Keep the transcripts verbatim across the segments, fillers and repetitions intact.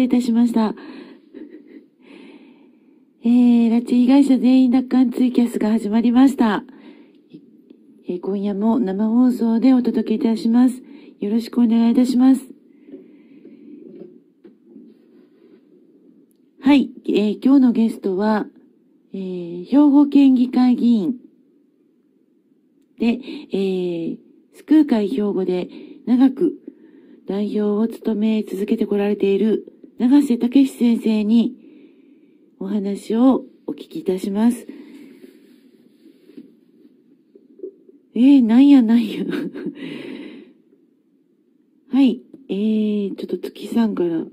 礼いたしました。えー、拉致被害者全員奪還ツイキャスが始まりました。えー、今夜も生放送でお届けいたします。よろしくお願いいたします。はい、えー、今日のゲストは、えー、兵庫県議会議員で、えー、スクー会兵庫で長く代表を務め続けてこられている長瀬武史先生にお話をお聞きいたします。えー、なんやなんや。はい、えー、ちょっと月さんから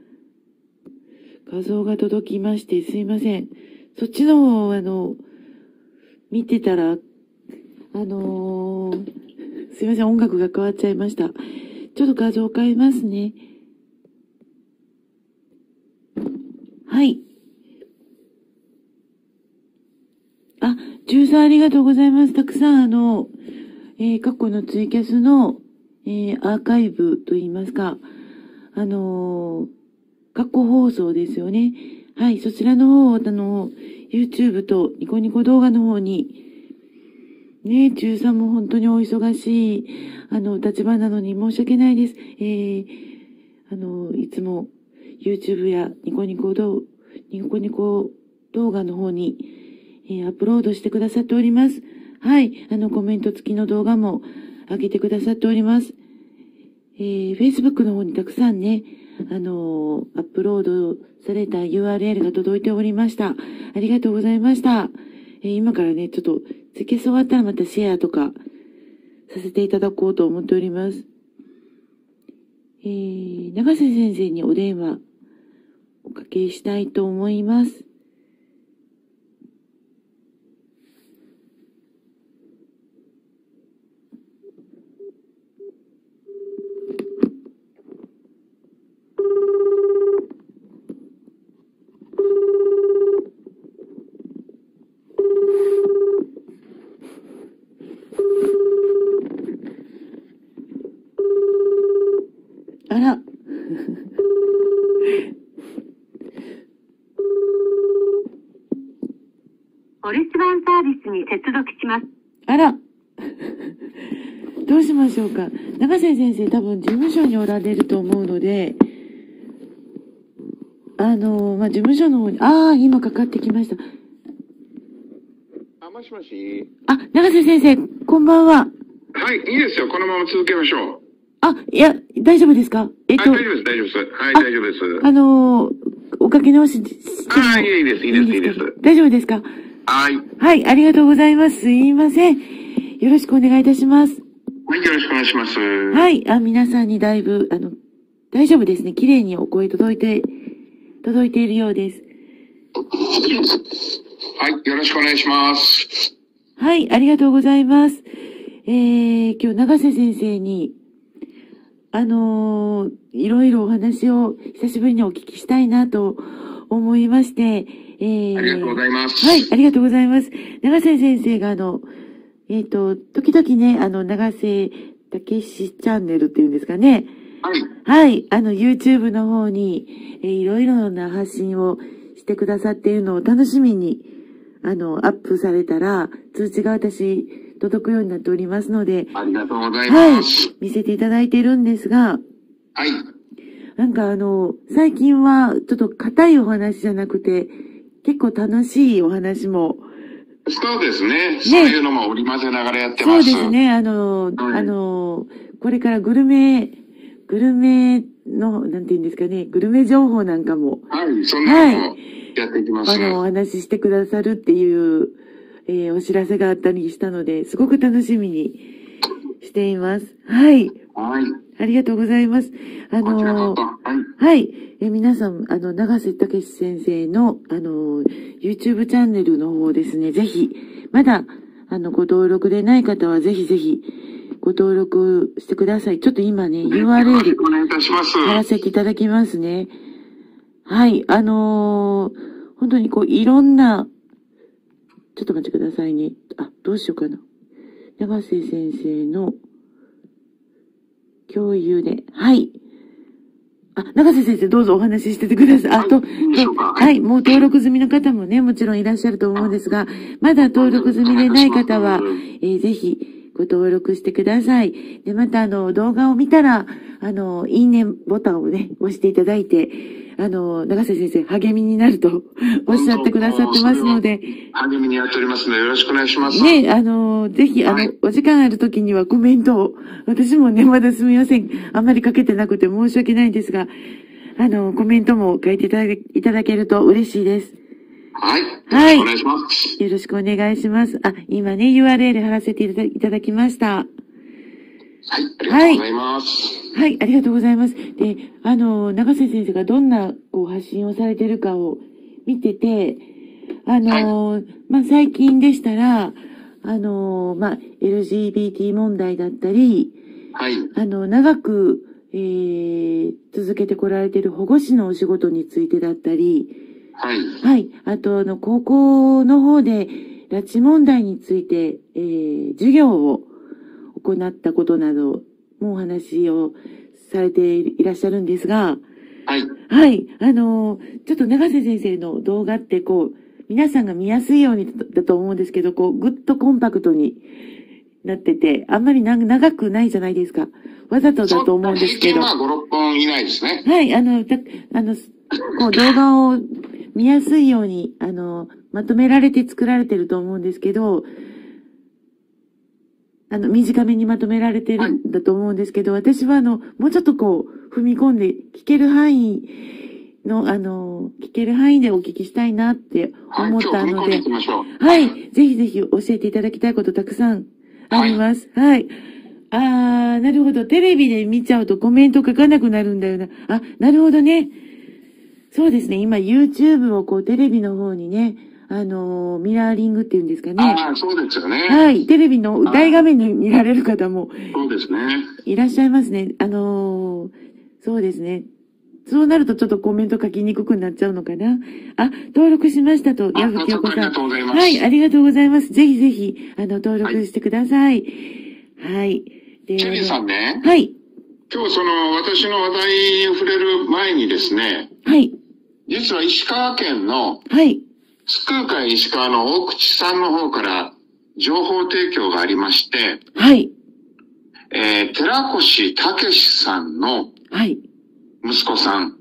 画像が届きましてすいません。そっちの方、あの、見てたら、あのー、すいません、音楽が変わっちゃいました。ちょっと画像変えますね。はい。あ、じゅうさんありがとうございます。たくさん、あの、えー、過去のツイキャスの、えー、アーカイブといいますか、あのー、過去放送ですよね。はい、そちらの方を、あの、YouTube とニコニコ動画の方に、ね、じゅうさんも本当にお忙しい、あの、立場なのに申し訳ないです。えー、あの、いつも YouTube やニコニコ動、ニコニコ動画の方に、えー、アップロードしてくださっております。はい、あの、コメント付きの動画も上げてくださっております。えー、Facebook の方にたくさんね、あのー、アップロードされた ユーアールエル が届いておりました。ありがとうございました。えー、今からね、ちょっと、ツイキャス終わったらまたシェアとかさせていただこうと思っております。えー、長瀬先生にお電話おかけしたいと思います。あら。 お留守番サービスに接続します。 あら。どうしましょうか。長瀬先生多分事務所におられると思うので、あのー、まあ、事務所の方に、ああ、今かかってきました。 あ、もしもし。 あ、長瀬先生、こんばんは。 はい、いいですよ。このまま続けましょう。 あ、いや、大丈夫ですか？えっと。 大丈夫です、大丈夫です。はい、大丈夫です。 あのー、おかけ直ししても。 ああ、いいです、いいです、いいです。 大丈夫ですか？ はい。 はい、ありがとうございます。すいません。よろしくお願いいたします。 はい、よろしくお願いします。 はい、あ、皆さんにだいぶ、あの、大丈夫ですね。綺麗にお声届いて、届いているようです。 はい、よろしくお願いします。 はい、ありがとうございます。えー、今日長瀬先生に、あのー、いろいろお話を久しぶりにお聞きしたいなと思いまして、えー、 ありがとうございます。 はい、ありがとうございます。長瀬先生があの、えっと、時々ね、あの、長瀬武史チャンネルっていうんですかね。 はい。 はい、あの、YouTube の方に、えー、いろいろな発信をしてくださっているのを楽しみに、あの、アップされたら、通知が私、届くようになっておりますので。 ありがとうございます。 はい、見せていただいているんですが。 はい。 なんかあの、最近は、ちょっと硬いお話じゃなくて、結構楽しいお話も、 そうですね。ね、そういうのも織り交ぜながらやってます。 そうですね。あの、はい、あの、これからグルメ、グルメの、なんて言うんですかね、グルメ情報なんかも。 はい、そんなのもやっていきます。 はい、あの、お話ししてくださるっていう、えー、お知らせがあったりしたので、すごく楽しみにしています。はい。 はい。 ありがとうございます。あの、はい、はい。え、皆さん、あの、長瀬武史先生の、あの、YouTube チャンネルの方ですね、ぜひ、まだ、あの、ご登録でない方は、ぜひぜひ、ご登録してください。ちょっと今ね、ユーアールエル、 お願いいたします。 貼らせていただきますね。はい。あのー、本当にこう、いろんな、ちょっと待ってくださいね。あ、どうしようかな。長瀬先生の、共有で。はい。 あ、永瀬先生、どうぞお話ししててください。あ、と、と、はい、もう登録済みの方もね、もちろんいらっしゃると思うんですが、まだ登録済みでない方は、えー、ぜひ、ご登録してください。で、また、あの、動画を見たら、あの、いいねボタンをね、押していただいて、あの、永瀬先生、励みになるとおっしゃってくださってますので。 励みにやっておりますので、よろしくお願いします。 ね、あの、ぜひ、あの、はい、お時間ある時にはコメントを、私もね、まだすみません。あんまりかけてなくて申し訳ないんですが、あの、コメントも書いていただけ、いただけると嬉しいです。 はい。はい。よろしくお願いします。 よろしくお願いします。あ、今ね、ユーアールエル 貼らせていただいただきました。 はい。ありがとうございます。 はい、はい、ありがとうございます。で、あの、永瀬先生がどんな、こう、発信をされてるかを見てて、あの、はい、まあ、最近でしたら、あの、まあ、エルジービーティー 問題だったり、 はい。 あの、長く、えー、続けてこられている保護司のお仕事についてだったり、 はい。 はい。あと、あの、高校の方で、拉致問題について、えー、授業を行ったことなどもお話をされていらっしゃるんですが、 はい。 はい。あの、ちょっと永瀬先生の動画って、こう、皆さんが見やすいようにだと思うんですけど、こう、ぐっとコンパクトになってて、あんまりな長くないじゃないですか。わざとだと思うんですけど。 まあご、ろっぽん以内ですね。 はい。あの、たあの、こう、動画を見やすいように、あの、まとめられて作られてると思うんですけど、あの、短めにまとめられてるんだと思うんですけど、はい、私はあの、もうちょっとこう、踏み込んで、聞ける範囲の、あの、聞ける範囲でお聞きしたいなって思ったので、はい、はい、ぜひぜひ教えていただきたいことたくさんあります。はい。はい、あー、なるほど。テレビで見ちゃうとコメント書かなくなるんだよな。あ、なるほどね。そうですね。今 YouTube をこうテレビの方にね、あのー、ミラーリングっていうんですかね。 ああ、そうですよね。 はい。テレビの大画面に見られる方も。 そうですね。 いらっしゃいますね。あのー、そうですね。そうなるとちょっとコメント書きにくくなっちゃうのかな。あ、登録しましたと、矢吹京子さん。 ありがとうございます。 はい、ありがとうございます。ぜひぜひ、あの、登録してください。はい。はい、 で、ケリーさんね。 はい。 今日その、私の話題に触れる前にですね。 はい。 実は石川県の、 はい。 スクー会石川の大口さんの方から情報提供がありまして、 はい。 えー、寺越武さんの、 はい。 息子さん。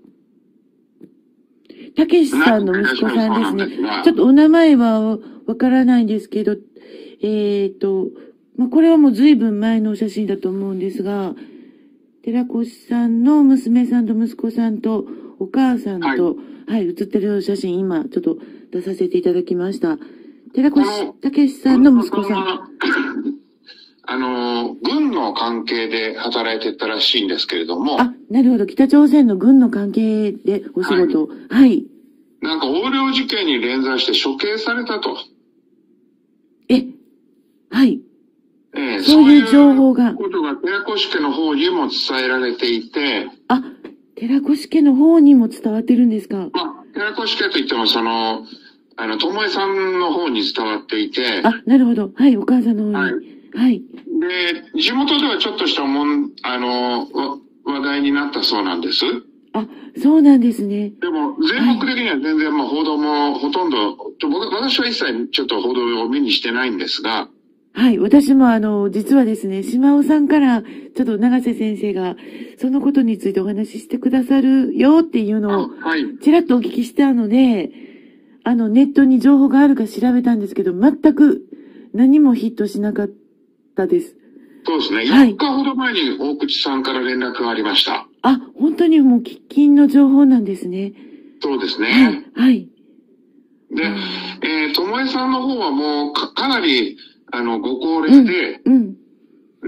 たけしさんの息子さんですね。ちょっとお名前はわからないんですけど、えっと、まあ、これはもう随分前のお写真だと思うんですが、寺越さんの娘さんと息子さんとお母さんと、はい、はい、写ってる写真今ちょっと出させていただきました。寺越武さんの息子さん。 あの、軍の関係で働いてたらしいんですけれども。 あ、なるほど。北朝鮮の軍の関係でお仕事を。はい。はい、 なんか横領事件に連座して処刑されたと。 え、はい。 えー、 そういう情報が。 そういうことが寺越家の方にも伝えられていて。 あ、寺越家の方にも伝わってるんですか。 まあ、寺越家といってもその、あの、ともえさんの方に伝わっていて。 あ、なるほど。はい、お母さんの方に。はい。はい。 で、地元ではちょっとしたもん、あの、話題になったそうなんです。 あ、そうなんですね。 でも、全国的には全然、まあ、報道もほとんど、僕、私は一切ちょっと報道を目にしてないんですが。 はい、私もあの、実はですね、島尾さんから、ちょっと永瀬先生が、そのことについてお話ししてくださるよっていうのを、はい。ちらっとお聞きしたので、あの、ネットに情報があるか調べたんですけど、全く何もヒットしなかったです。 そうですね。はい。よっかほど前に大口さんから連絡がありました。 あ、本当にもう喫緊の情報なんですね。 そうですね。 はい。はい、 で、えー、ともえさんの方はもうか、かなり、あの、ご高齢で、うん。うん、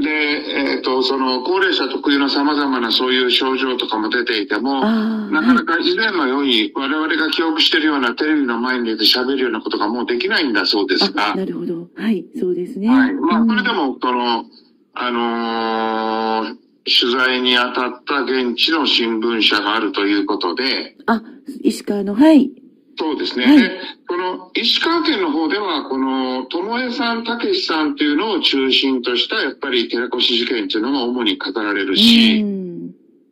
で、えっ、ー、と、その、高齢者特有の様々なそういう症状とかも出ていても、なかなか以前のように我々が記憶しているようなテレビの前に出て喋るようなことがもうできないんだそうですが。 なるほど。はい、そうですね。 はい。まあ、それでも、その、あのー、取材に当たった現地の新聞社があるということで。 あ、石川の、はい。 そうですね。はい、で、この石川県の方では、この、ともえさん、たけしさんっていうのを中心とした、やっぱり寺越事件っていうのが主に語られるし、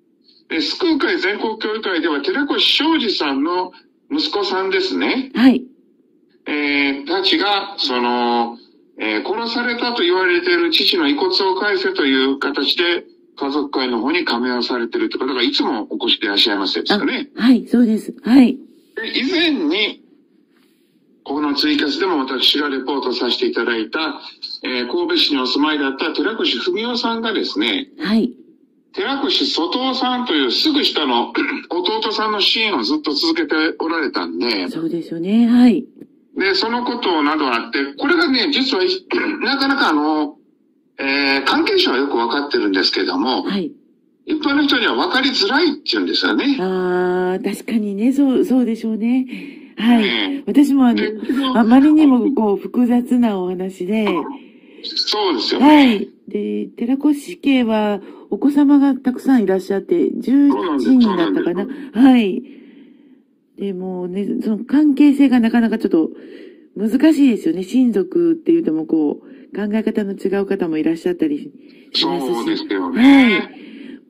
で、救う会全国協議会では、寺越昌司さんの息子さんですね。 はい。 えー、たちが、その、えー、殺されたと言われている父の遺骨を返せという形で、家族会の方に加盟をされているという方がいつもお越しでいらっしゃいますですかね。 はい、そうです。はい。 で、以前に、このツイキャスでも私がレポートさせていただいた、えー、神戸市にお住まいだった寺越文夫さんがですね、 はい。 寺越外夫さんというすぐ下の弟さんの支援をずっと続けておられたんで。 そうですよね、はい。 で、そのことなどあって、これがね、実は、なかなかあの、えー、関係者はよくわかってるんですけれども、はい。一般の人には分かりづらいって言うんですよね。 ああ、確かにね、そう、そうでしょうね。はい。ね、私もあの、あまりにもこう、複雑なお話で。 そうですよね。 はい。で、寺越家は、お子様がたくさんいらっしゃって、じゅういちにんだったかな。はい。で、もうね、その関係性がなかなかちょっと難しいですよね。親族って言うともこう、考え方の違う方もいらっしゃったりしますし。 そうですよね。 はい。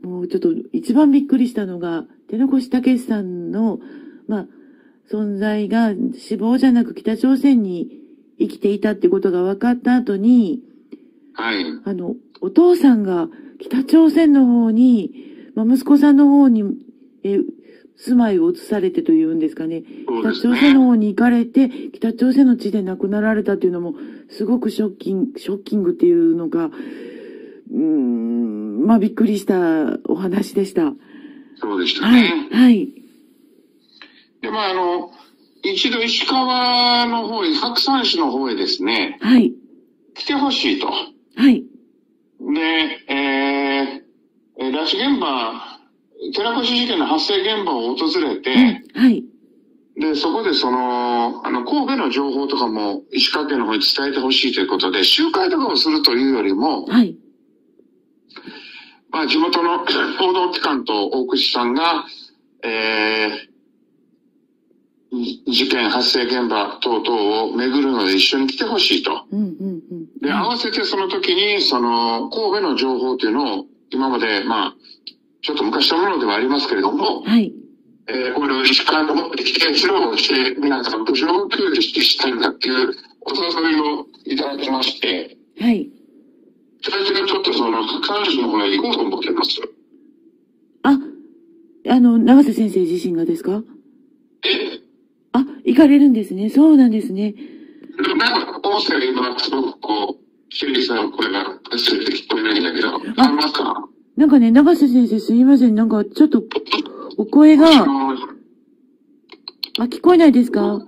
もうちょっと一番びっくりしたのが、寺越武さんの、まあ、存在が死亡じゃなく北朝鮮に生きていたってことが分かった後に、 はい。 あの、お父さんが北朝鮮の方に、まあ、息子さんの方に、え、住まいを移されてというんですかね。北朝鮮の方に行かれて、北朝鮮の地で亡くなられたっていうのも、すごくショッキング、ショッキングっていうのが、うーん、まあ、びっくりしたお話でした。 そうでしたね。 はい。はい。 で、まあ、あの、一度石川の方へ、白山市の方へですね。 はい。 来てほしいと。 はい。 で、えー、拉致現場、寺越事件の発生現場を訪れて、 うん、はい。 で、そこでその、あの、神戸の情報とかも石川県の方に伝えてほしいということで、集会とかをするというよりも、 はい。 まあ、地元の報道機関と大口さんが、えー、事件発生現場等々を巡るので一緒に来てほしいと。 うんうんうん、 で、合わせてその時に、その、神戸の情報というのを、今まで、まあ、ちょっと昔のものではありますけれども、 はい。 えー、これを石川に持ってきて、それをして、皆さん、部長を給与してしたいんだっていうお誘いをいただきまして、 はい。 最初はちょっとその、白山市の方へ行こうと思ってます。 あ、あの、長瀬先生自身がですか？ えあ、行かれるんですね。そうなんですね。 なんか、音声が今、すごくこう、シリーズの声が忘れて聞こえないんだけど、ありますか？ なんかね、長瀬先生すいません。なんかちょっと、お声が、あ、聞こえないですか？ はい、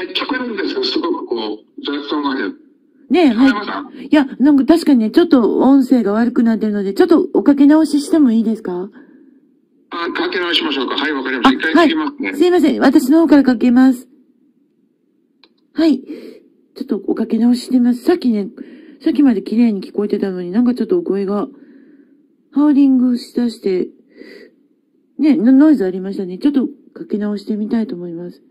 聞こえるんですよ。すごくこう、雑音がね。 ねえ、はい。いや、なんか確かにね、ちょっと音声が悪くなってるので、ちょっとおかけ直ししてもいいですか？ あ、かけ直しましょうか。はい、わかりました。一回切りますね。はい。 すいません。私の方からかけます。はい。ちょっとおかけ直ししてます。さっきね、さっきまで綺麗に聞こえてたのになんかちょっとお声が、ハウリングしだして、ね、ノイズありましたね。ちょっとかけ直してみたいと思います。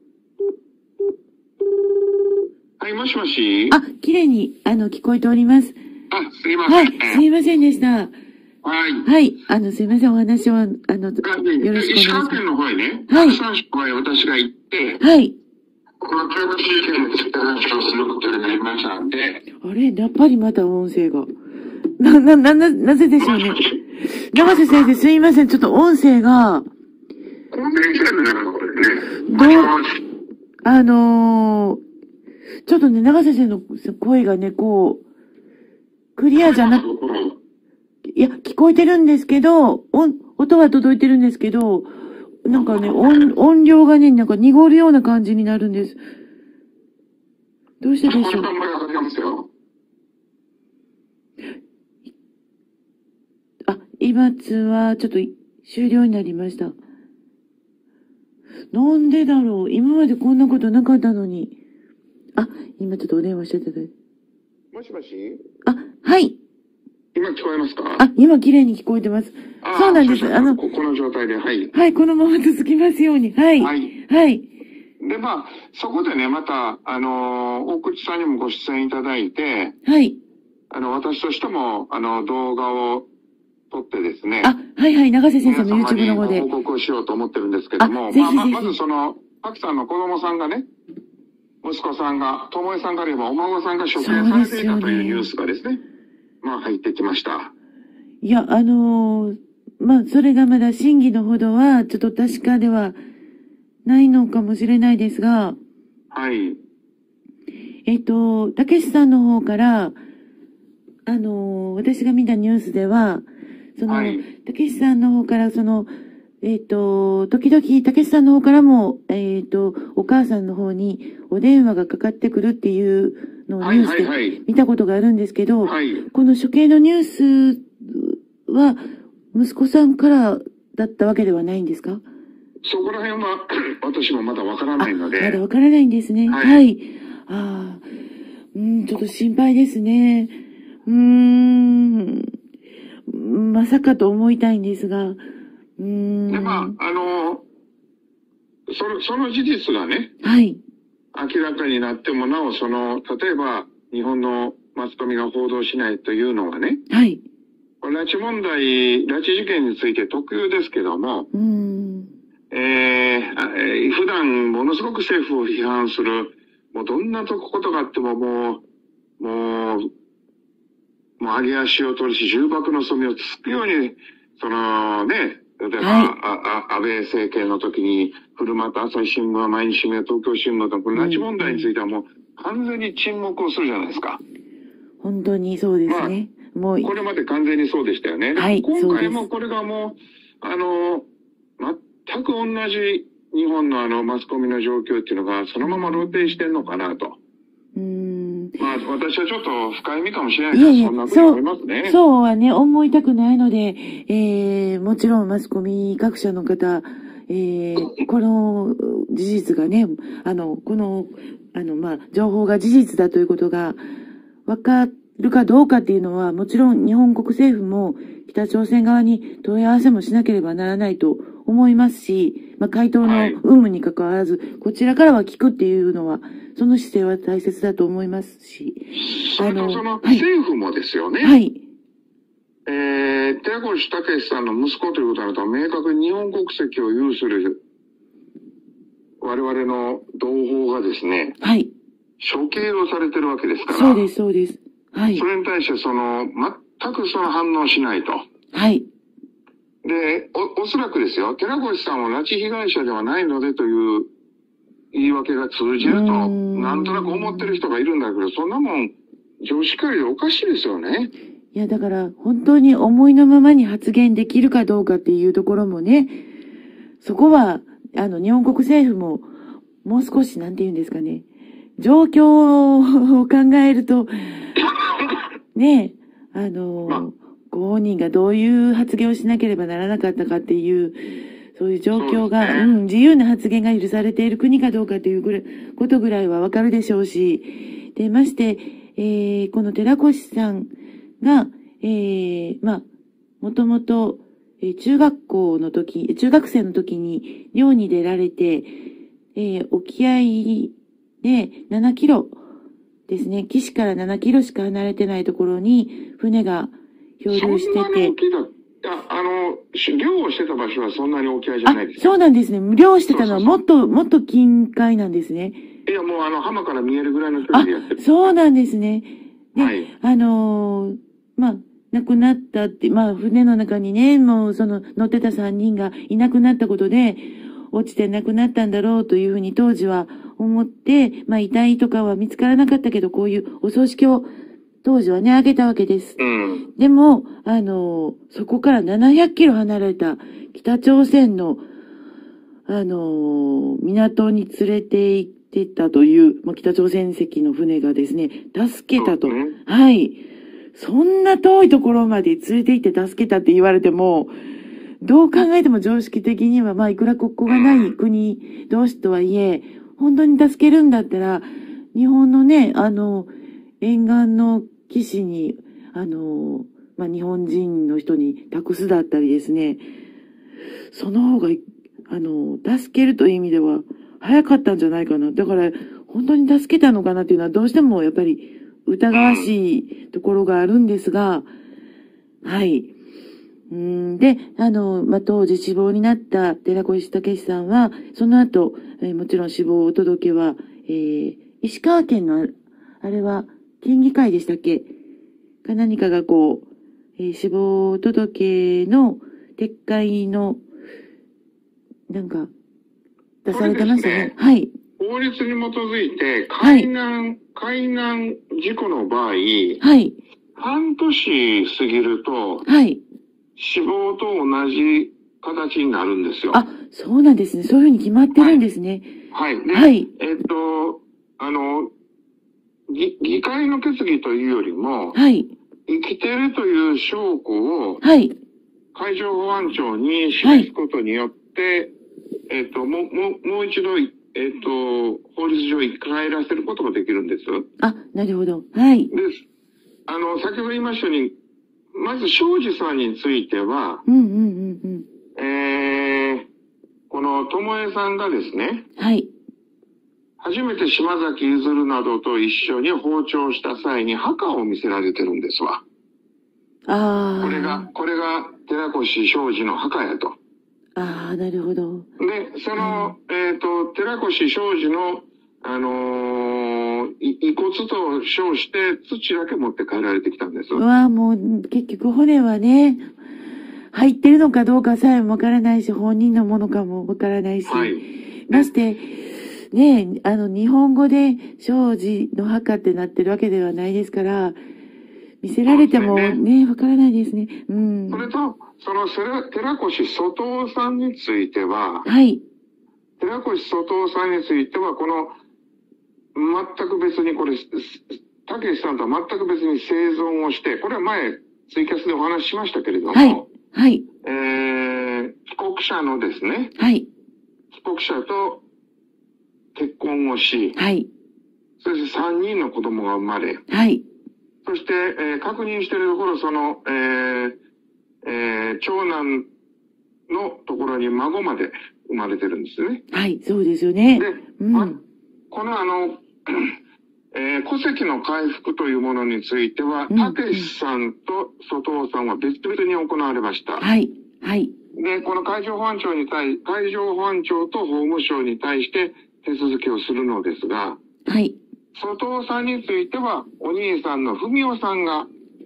はい、もしもし。 あ、綺麗に、あの、聞こえております。 あ、すいません。 はい、すいませんでした。 はい。 はい、あの、すいません、お話を、あの、よろしくお願いします。 石川県の方へね、 はい。 白山市の方へ私が行って、 はい。 この寺越事件について話をすることになりましたんで。 あれ、やっぱりまた音声が。な、な、な、な、なぜでしょうね。長瀬先生、すいません。ちょっと音声が。どう、あのー、ちょっとね、長瀬先生の声がね、こう、クリアじゃなく、いや、聞こえてるんですけど、音、音は届いてるんですけど、なんかね、音、音量がね、なんか濁るような感じになるんです。どうしてでしょう。あ、今通はちょっと終了になりました。なんでだろう。今までこんなことなかったのに。あ、今ちょっとお電話していただいて。 もしもし？ あ、はい。 今聞こえますか？ あ、今綺麗に聞こえてます。そうなんです。あの、 この状態で、はい。 はい、このまま続きますように。はい。はい。はい。 で、まあ、そこでね、また、あの、大口さんにもご出演いただいて、 はい。 あの、私としても、あの、動画を、 撮ってですね。 あ、はいはい、長瀬先生の YouTube の方で。 報告をしようと思ってるんですけども、 ぜひぜひまあ、まずその、パキさんの子供さんがね、息子さんが、ともえさんがあればお孫さんが処刑されていたというニュースがですね、まあ入ってきました。 いや、あのー、まあ、それがまだ真偽のほどは、ちょっと確かではないのかもしれないですが、 はい。 えっと、たけしさんの方から、あのー、私が見たニュースでは、その、たけしさんの方から、その、えっと、時々、たけしさんの方からも、えっと、お母さんの方にお電話がかかってくるっていうのをニュースで見たことがあるんですけど、この処刑のニュースは、息子さんからだったわけではないんですか？ そこら辺は、私もまだわからないので。 まだわからないんですね。はい。はい、ああ、うん、ちょっと心配ですね。うーん、まさかと思いたいんですが、うーん。 で、まあ、あの、その、その事実がね、 はい。 明らかになってもなお、その、例えば、日本のマスコミが報道しないというのがね、 はい。 拉致問題、拉致事件について特有ですけども、 うーん。 えー、普段ものすごく政府を批判する、もうどんなとことがあってももう、もう、もう上げ足を取るし、重箱の隅をつくように、そのね、例えば、はい、ああ安倍政権の時に振る舞った朝日新聞は毎日新聞や東京新聞と、この拉致問題についてはもう完全に沈黙をするじゃないですか。 本当にそうですね。まあ、もうこれまで完全にそうでしたよね。はい、今回もこれがもう、あの、全く同じ日本のあのマスコミの状況っていうのがそのまま露呈してんのかなと。 うーん。 まあ私はちょっと深い意味かもしれないけど、いやいやそんなふうに思いますね。 そう、そうはね、思いたくないので、えー、もちろんマスコミ各社の方、えー、この事実がね、あの、この、あの、まあ、情報が事実だということが分かるかどうかっていうのは、もちろん日本国政府も北朝鮮側に問い合わせもしなければならないと思いますし、まあ、回答の有無に関わらず、はい、こちらからは聞くっていうのは、その姿勢は大切だと思いますし。 それとその政府もですよね。 はい。 えー、寺越武さんの息子ということになると、明確に日本国籍を有する我々の同胞がですね、 はい。 処刑をされてるわけですから。 そうです、そうです。はい。 それに対してその、全くその反応しないと。 はい。 で、お、おそらくですよ、寺越さんは拉致被害者ではないのでという言い訳が通じると、なんとなく思ってる人がいるんだけど、そんなもん、常識界でおかしいですよね。 いや、だから、本当に思いのままに発言できるかどうかっていうところもね、そこは、あの、日本国政府も、もう少し、なんて言うんですかね、状況を考えると、ね、あの、まあ、ご本人がどういう発言をしなければならなかったかっていう、そういう状況が、う、ね、うん、自由な発言が許されている国かどうかというぐらい、ことぐらいはわかるでしょうし、で、まして、えー、この寺越さんが、えー、まあ、もともと、えー、中学校の時、中学生の時に漁に出られて、えー、沖合でななキロですね、岸からななキロしか離れてないところに船が漂流してて。 そんなに大きいの、あの、漁をしてた場所はそんなに沖合じゃないですか。 そうなんですね。漁してたのはもっと、もっと近海なんですね。 いや、もうあの、浜から見えるぐらいの距離でやってる。 そうなんですね。で、 はい、 あのー、まあ、亡くなったって、まあ、船の中にね、もうその乗ってたさんにんがいなくなったことで、落ちて亡くなったんだろうというふうに当時は思って、まあ、遺体とかは見つからなかったけど、こういうお葬式を当時はね、あげたわけです。 うん、 でも、あの、そこからななひゃくキロ離れた北朝鮮の、あの、港に連れて行ってたという、まあ、北朝鮮籍の船がですね、助けたと。 ね、 はい。そんな遠いところまで連れて行って助けたって言われても、どう考えても常識的には、まあ、いくら国交がない国同士とはいえ、本当に助けるんだったら、日本のね、あの、沿岸の岸に、あの、まあ、日本人の人に託すだったりですね、その方が、あの、助けるという意味では早かったんじゃないかな。だから、本当に助けたのかなっていうのはどうしてもやっぱり疑わしいところがあるんですが、はい。ううん、で、あの、まあ、当時死亡になった寺越武さんは、その後、えー、もちろん死亡届は、えー、石川県の、あれは、県議会でしたっけか何かがこう、えー、死亡届の撤回の、なんか、出されてましたね。ねはい。 法律に基づいて、海難、はい、海難事故の場合、はい。半年過ぎると、はい。死亡と同じ形になるんですよ。 あ、そうなんですね。そういうふうに決まってるんですね。 はい。はい。で、はい、えっと、あの、議、議会の決議というよりも、はい。生きてるという証拠を、はい。海上保安庁に示すことによって、はい、えっと、もう、もう、もう一度、えっと、法律上に帰らせることができるんです。 あ、なるほど。はい。 です。あの、先ほど言いましたように、まず、庄司さんについては、 うんうんうんうん。 えー、この、ともえさんがですね、 はい。 初めて島崎譲などと一緒に訪朝した際に墓を見せられてるんですわ。 ああ。 これが、これが寺越庄司の墓やと。 ああ、なるほど。 で、その、うん、えっと、寺越庄司の、あのー、遺骨と称して土だけ持って帰られてきたんです。 うわあ、もう、結局骨はね、入ってるのかどうかさえもわからないし、本人のものかもわからないし。はい。まして、ねえ、あの、日本語で庄司の墓ってなってるわけではないですから、見せられてもね、わからないですね。うん。 それと、その、寺越外夫さんについては、 はい。 寺越外夫さんについては、この、全く別にこれ、たけしさんとは全く別に生存をして、これは前、ツイキャスでお話ししましたけれども、 はい。はい。 えー、帰国者のですね、 はい。 帰国者と結婚をし、 はい。 そしてさんにんの子供が生まれ、 はい。 そして、えー、確認しているところ、その、えー、えー、長男のところに孫まで生まれてるんですね。 はい、そうですよね。 で、うん、このあの、えー、戸籍の回復というものについては、たけしさんと外尾さんは別々に行われました。 はい、はい。 で、この海上保安庁に対、海上保安庁と法務省に対して手続きをするのですが、 はい。 外尾さんについては、お兄さんの文雄さんが、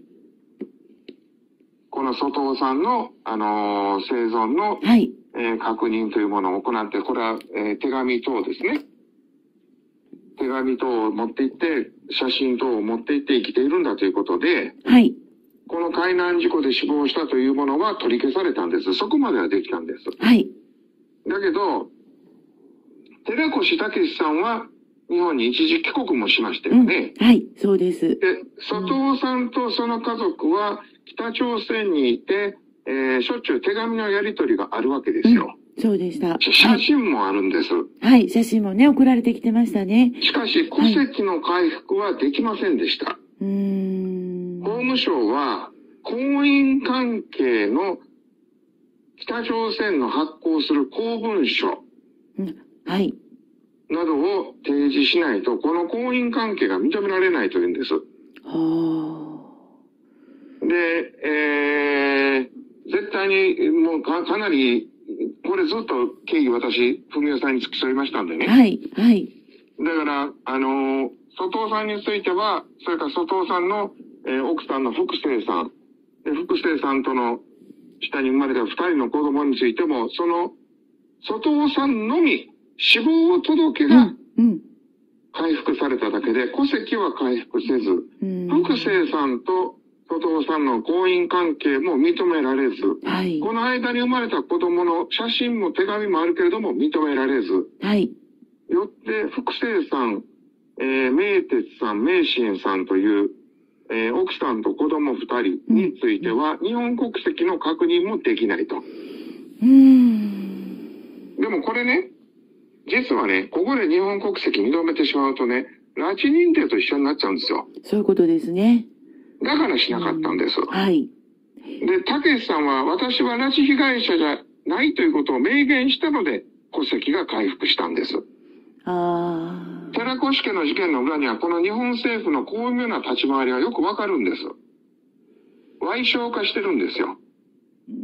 この外尾さんの、あのー、生存の、はい。えー、確認というものを行って、これは、えー、手紙等ですね。手紙等を持って行って、写真等を持って行って生きているんだということで、 はい。 この海難事故で死亡したというものは取り消されたんです。そこまではできたんです。 はい。 だけど、寺越武さんは日本に一時帰国もしましたよね。 うん、はい、そうです。 で、外尾さんとその家族は北朝鮮にいて、えー、しょっちゅう手紙のやり取りがあるわけですよ。 うん、そうでした。 写真もあるんです。 はい、写真もね、送られてきてましたね。 しかし、戸籍の回復はできませんでした。 うーん。 法務省は、婚姻関係の北朝鮮の発行する公文書。 うん、はい。 などを提示しないと、この婚姻関係が認められないというんです。 はあ。で、えー、絶対にもう か, かなり、これずっと経緯私、文雄さんに付き添いましたんでね。 はい、はい。 だから、あのー、外尾さんについては、それから外尾さんの、えー、奥さんの福生さん、で福生さんとの下に生まれた二人の子供についても、その、外尾さんのみ、死亡届が回復されただけで、戸籍は回復せず、福生さんと外尾さんの婚姻関係も認められず、 はい、 この間に生まれた子供の写真も手紙もあるけれども認められず、 はい、 よって福生さん、えー、明哲さん、明心さんという、えー、奥さんと子供二人については、日本国籍の確認もできないと。 うーん。 でもこれね、実はね、ここで日本国籍認めてしまうとね、拉致認定と一緒になっちゃうんですよ。 そういうことですね。 だからしなかったんです。 うん、はい。 で、たけしさんは、私は拉致被害者じゃないということを明言したので、戸籍が回復したんです。 ああ。 寺越家の事件の裏には、この日本政府の巧妙な立ち回りがよくわかるんです。歪償化してるんですよ。 うー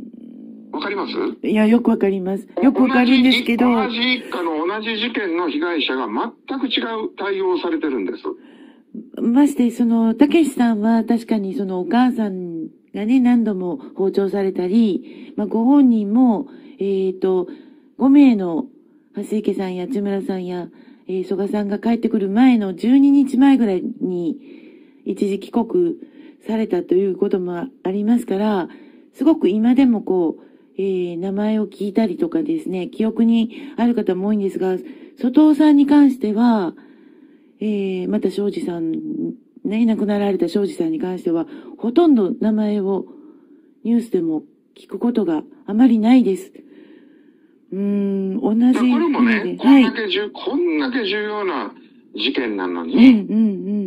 わかります？ いや、よくわかります。よくわかるんですけど。 同じ一家の同じ事件の被害者が全く違う対応をされてるんです。 まして、その、たけしさんは確かにそのお母さんがね、何度も包丁されたり、まあ、ご本人も、えっと、ごめいの、蓮池さんや千村さんや、えー、曽我さんが帰ってくる前のじゅうににちまえぐらいに、一時帰国されたということもありますから、すごく今でもこう、えー、名前を聞いたりとかですね、記憶にある方も多いんですが、外尾さんに関しては、えー、また庄司さん、ね、亡くなられた庄司さんに関しては、ほとんど名前をニュースでも聞くことがあまりないです。うーん、同じ。 これもね、こんだけ重、はい、こんだけ重要な事件なのに、うんうんうん、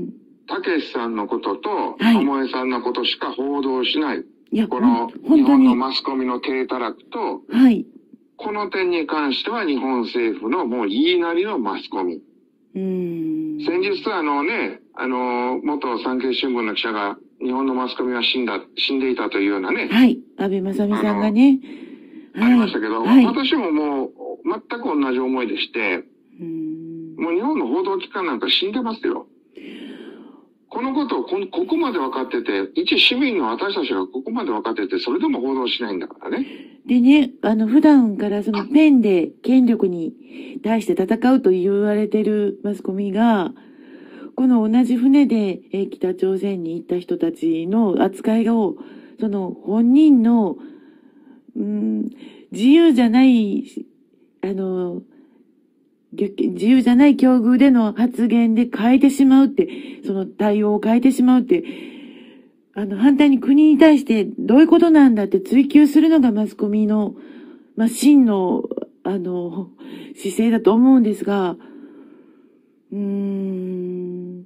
たけしさんのことと、ともえさんのことしか報道しない。いや、この日本のマスコミの低たらくと、はい、この点に関しては日本政府のもう言いなりのマスコミ。うーん、先日あのね、あの、元産経新聞の記者が日本のマスコミは死んだ、死んでいたというようなね。 はい。安倍正美さんがね。 ありましたけど、はい、私ももう全く同じ思いでして、うーん、もう日本の報道機関なんか死んでますよ。このことをこ、ここまで分かってて、一市民の私たちがここまで分かってて、それでも報道しないんだからね。 でね、あの、普段からそのペンで権力に対して戦うと言われてるマスコミが、この同じ船でえ北朝鮮に行った人たちの扱いを、その本人の、うーん、自由じゃない、あの、自由じゃない境遇での発言で変えてしまうって、その対応を変えてしまうって、あの、反対に国に対してどういうことなんだって追求するのがマスコミの、まあ、真の、あの、姿勢だと思うんですが、うーん。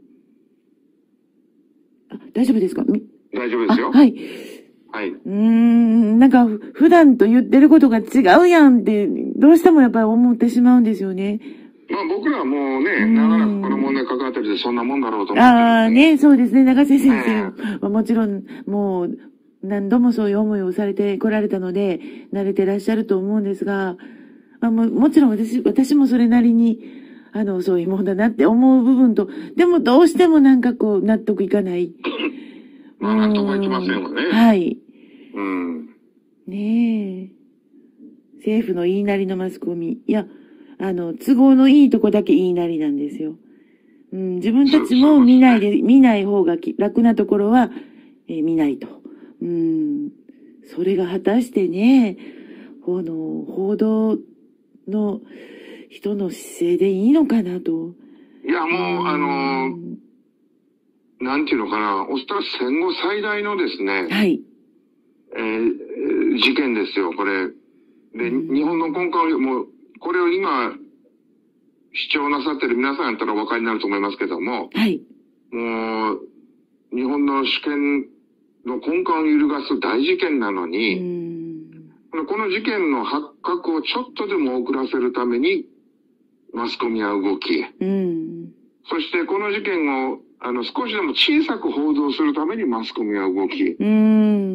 あ、大丈夫ですか？ 大丈夫ですよ。 はい。 はい。 うーん、なんか、普段と言ってることが違うやんって、どうしてもやっぱり思ってしまうんですよね。 まあ僕らはもうね、長らくこの問題関わってるでそんなもんだろうと思って、 ね。ああ、ね、そうですね。長瀬先生はもちろん、もう、何度もそういう思いをされてこられたので、慣れてらっしゃると思うんですが、まあも、もちろん私、私もそれなりに、あの、そういうもんだなって思う部分と、でもどうしてもなんかこう、納得いかない。 まあ、納得いきませんもんね。 はい。 うん。 ねえ。政府の言いなりのマスコミ。いや、あの、都合のいいとこだけ言いなりなんですよ。うん、自分たちも見ないで、見ない方が楽なところは、えー、見ないと。うん。それが果たしてね、この、報道の人の姿勢でいいのかなと。 いや、もう、あのー、なんていうのかな、おそらく戦後最大のですね、 はい。 えー、事件ですよ、これ。で、日本の根幹を、もう、これを今、主張なさってる皆さんやったらお分かりになると思いますけども、 はい。 もう、日本の主権の根幹を揺るがす大事件なのに、うん、この事件の発覚をちょっとでも遅らせるために、マスコミは動き、うん、そしてこの事件をあの少しでも小さく報道するためにマスコミは動き、うん、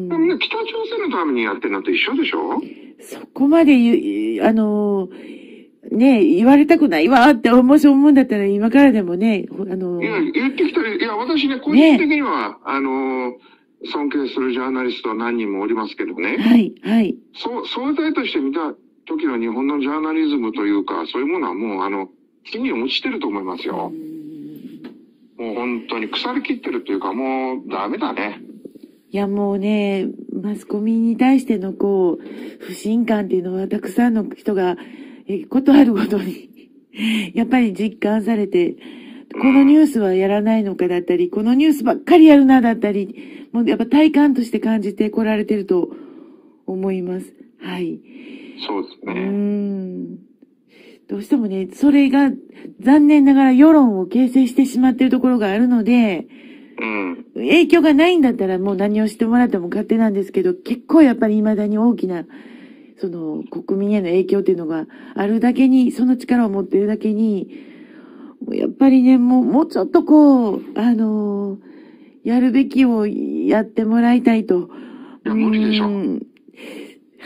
みんな北朝鮮のためにやってるのと一緒でしょ？ そこまで言う、あの、ね、言われたくないわってもし思うんだったら今からでもね、あの。 いや、言ってきたり、いや、私ね、個人的には、ね、あの、尊敬するジャーナリストは何人もおりますけどね。 はい、はい。 そう、相対として見た時の日本のジャーナリズムというか、そういうものはもう、あの、地に落ちてると思いますよ。もう本当に腐りきってるというか、もうダメだね。 いや、もうね、マスコミに対してのこう、不信感っていうのはたくさんの人が、え、ことあるごとに、やっぱり実感されて、このニュースはやらないのかだったり、このニュースばっかりやるなだったり、もうやっぱ体感として感じてこられてると思います。はい。 そうですね。 うーん。どうしてもね、それが残念ながら世論を形成してしまっているところがあるので、うん、影響がないんだったらもう何をしてもらっても勝手なんですけど、結構やっぱり未だに大きな、その国民への影響っていうのがあるだけに、その力を持っているだけに、やっぱりね、もう、もうちょっとこう、あのー、やるべきをやってもらいたいと。 いや、無理でしょ。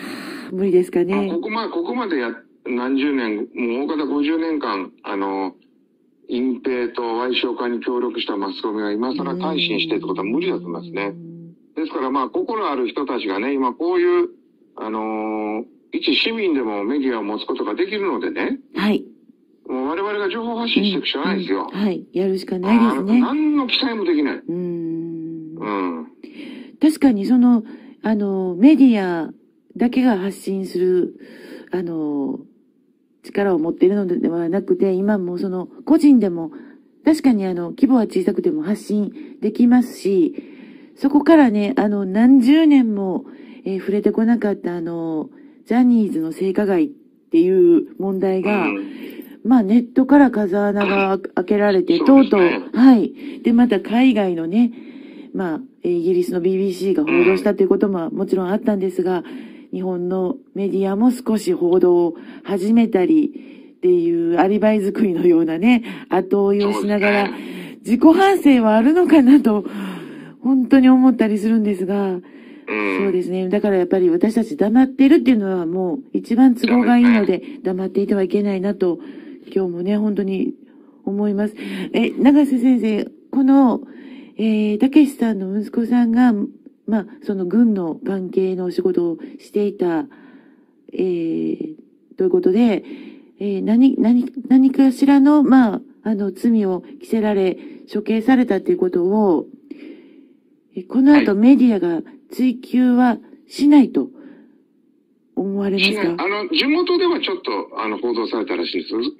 無理ですかね。 ここまで、ここまでや、何十年、もう大方ごじゅうねんかん、あの、隠蔽と歪償化に協力したマスコミが今更改心してってことは無理だと思いますね。ですからまあ、心ある人たちがね、今こういう、あのー、一市民でもメディアを持つことができるのでね。 はい。 もう我々が情報発信していくしかないですよ。 うんうん、はい。やるしかないですね。 何の期待もできない。 うーん。 うん。 確かにその、あの、メディアだけが発信する、あの、力を持っているのではなくて、今もその、個人でも、確かにあの、規模は小さくても発信できますし、そこからね、あの、何十年も、えー、触れてこなかったあの、ジャニーズの性加害っていう問題が、うん、まあネットから風穴が開けられて、とうとう、はい。で、また海外のね、まあ、イギリスの ビービーシー が報道したということももちろんあったんですが、日本のメディアも少し報道を始めたりっていうアリバイ作りのようなね、後追いをしながら、自己反省はあるのかなと、本当に思ったりするんですが、そうですね。だからやっぱり私たち黙ってるっていうのはもう一番都合がいいので黙っていてはいけないなと今日もね、本当に思います。え、長瀬先生、この、えー、たけしさんの息子さんが、まあ、その軍の関係の仕事をしていた、えー、ということで、えー、何、何、何かしらの、まあ、あの、罪を着せられ、処刑されたっていうことを、この後メディアが追及はしないと思われますか？ あの、地元ではちょっと、あの、報道されたらしいです。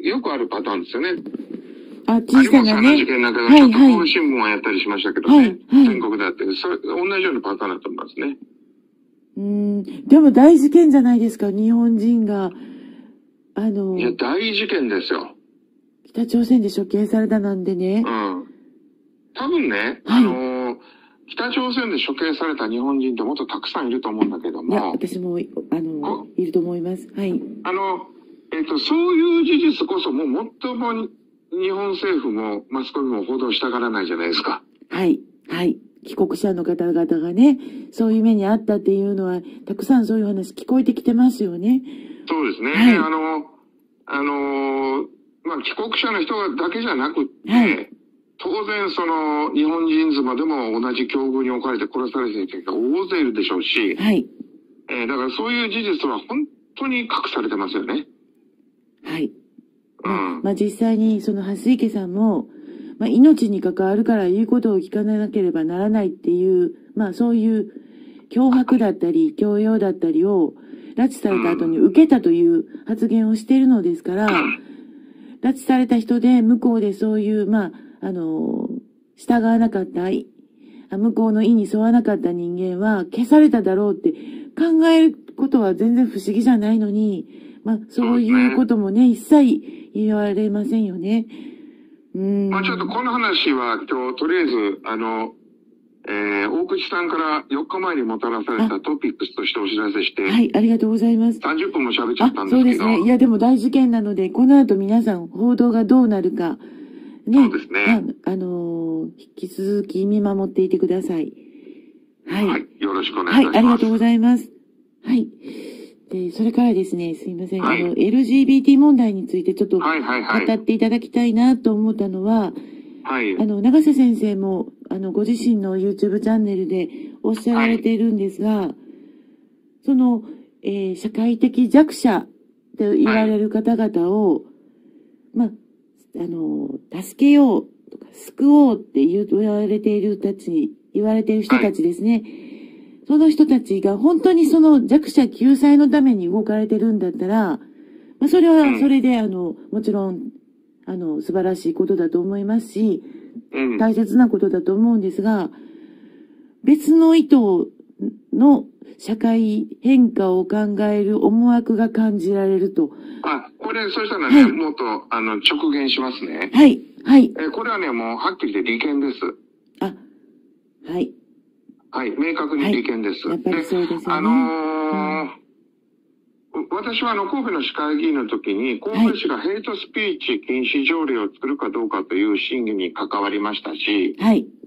よくあるパターンですよね。 あ、小さなね。 有馬さんの事件なんかがちょっと神戸新聞はやったりしましたけどね。はいはい、全国であって、それ、同じようなパターンだと思いますね。 うーん、でも大事件じゃないですか、日本人が。あの、 いや、大事件ですよ。 北朝鮮で処刑されたなんでね。 うん。多分ね、はい、あの、北朝鮮で処刑された日本人ってもっとたくさんいると思うんだけども。いや、 私も、あの、いると思います。はい。 あの、えっと、そういう事実こそもう最も日本政府もマスコミも報道したがらないじゃないですか。 はい。はい。帰国者の方々がね、そういう目にあったっていうのは、たくさんそういう話聞こえてきてますよね。 そうですね。はい、あの、あの、まあ、帰国者の人だけじゃなくって、はい、当然その日本人妻でも同じ境遇に置かれて殺されている人が大勢いるでしょうし、はい。えー、だからそういう事実は本当に隠されてますよね。 はい。うん。まあ実際にその蓮池さんも、まあ命に関わるから言うことを聞かなければならないっていう、まあそういう脅迫だったり強要だったりを拉致された後に受けたという発言をしているのですから、拉致された人で向こうでそういう、まあ、あの、従わなかった、向こうの意に沿わなかった人間は消されただろうって考えることは全然不思議じゃないのに、まあ、そういうこともね、一切言われませんよね。うん。 まあ、ちょっとこの話は今日、とりあえず、あの、えー、大口さんからよっかまえにもたらされたトピックスとしてお知らせして。 はい、ありがとうございます。 さんじゅっぷんも喋っちゃったんですけど。 そうですね。いや、でも大事件なので、この後皆さん報道がどうなるか、ね。 そうですね。 あ、あのー、引き続き見守っていてください。はい。 はい。よろしくお願いします。 はい、ありがとうございます。はい。で、それからですね、すいません。はい、あの、エルジービーティー 問題についてちょっと語っていただきたいなと思ったのは、はい。あの、長瀬先生も、あの、ご自身の YouTube チャンネルでおっしゃられているんですが、はい、その、えー、社会的弱者と言われる方々を、はい、まあ、あの、助けようとか、救おうって言われているたち、言われている人たちですね。はい、その人たちが本当にその弱者救済のために動かれてるんだったら、まあ、それはそれで、あの、もちろん、あの、素晴らしいことだと思いますし、大切なことだと思うんですが、別の意図の社会変化を考える思惑が感じられると。 あ、これ、そしたらね、はい、もっと、あの、直言しますね。 はい、はい。 え、これはね、もう、はっきり言って利権です。 あ、はい。 はい、明確に利権です。 はい、やっぱりそうですよね。 あのー、うん私はあの、神戸の市会議員の時に、神戸市がヘイトスピーチ禁止条例を作るかどうかという審議に関わりましたし、はい。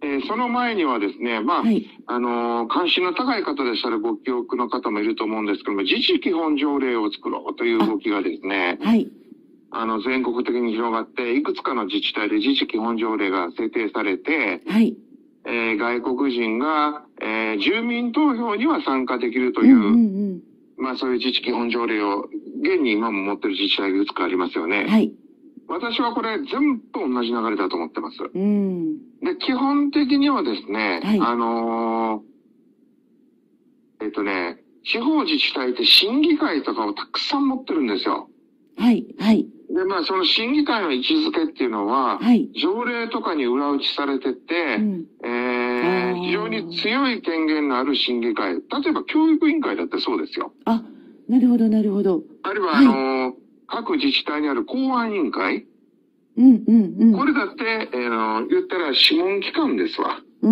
えー、その前にはですね、まあ、はい、あのー、関心の高い方でしたらご記憶の方もいると思うんですけども、自治基本条例を作ろうという動きがですね、はい、あの、全国的に広がって、いくつかの自治体で自治基本条例が制定されて、はい、えー、外国人が、えー、住民投票には参加できるという、うんうんうん、まあそういう自治基本条例を、現に今も持ってる自治体がいくつかありますよね。はい。私はこれ全部同じ流れだと思ってます。うん。で、基本的にはですね、はい、あのー、えっとね、地方自治体って審議会とかをたくさん持ってるんですよ。はい、はい。で、まあ、その審議会の位置づけっていうのは、はい、条例とかに裏打ちされてて、うん、えー、非常に強い権限のある審議会。例えば、教育委員会だってそうですよ。 あ、なるほど、なるほど。 あるいは、あのー、はい、各自治体にある公安委員会。 うんうんうん。 これだって、えー、言ったら諮問機関ですわ。 うん、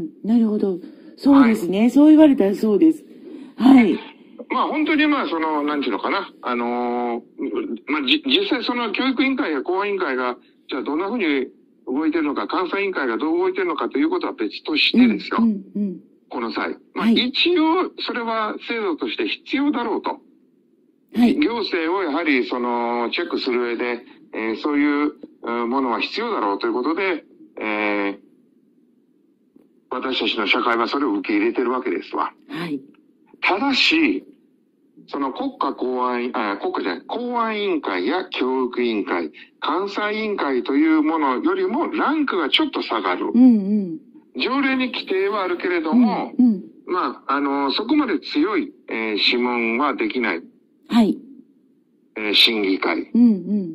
なるほど。そうですね。はい、そう言われたらそうです。はい。 まあ本当にまあその、なんていうのかな。あのー、まあじ、実際その教育委員会や公安委員会が、じゃあどんなふうに動いてるのか、監査委員会がどう動いてるのかということは別としてですよ。うんうんうん、この際。まあ、はい、一応、それは制度として必要だろうと。はい。行政をやはりその、チェックする上で、えー、そういうものは必要だろうということで、えー、私たちの社会はそれを受け入れてるわけですわ。はい。ただし、その国家公安、あ、国家じゃない、公安委員会や教育委員会、監査委員会というものよりもランクがちょっと下がる。うんうん、条例に規定はあるけれども、うんうん、まあ、あの、そこまで強い、えー、諮問はできない。はい。えー、審議会。うんうん、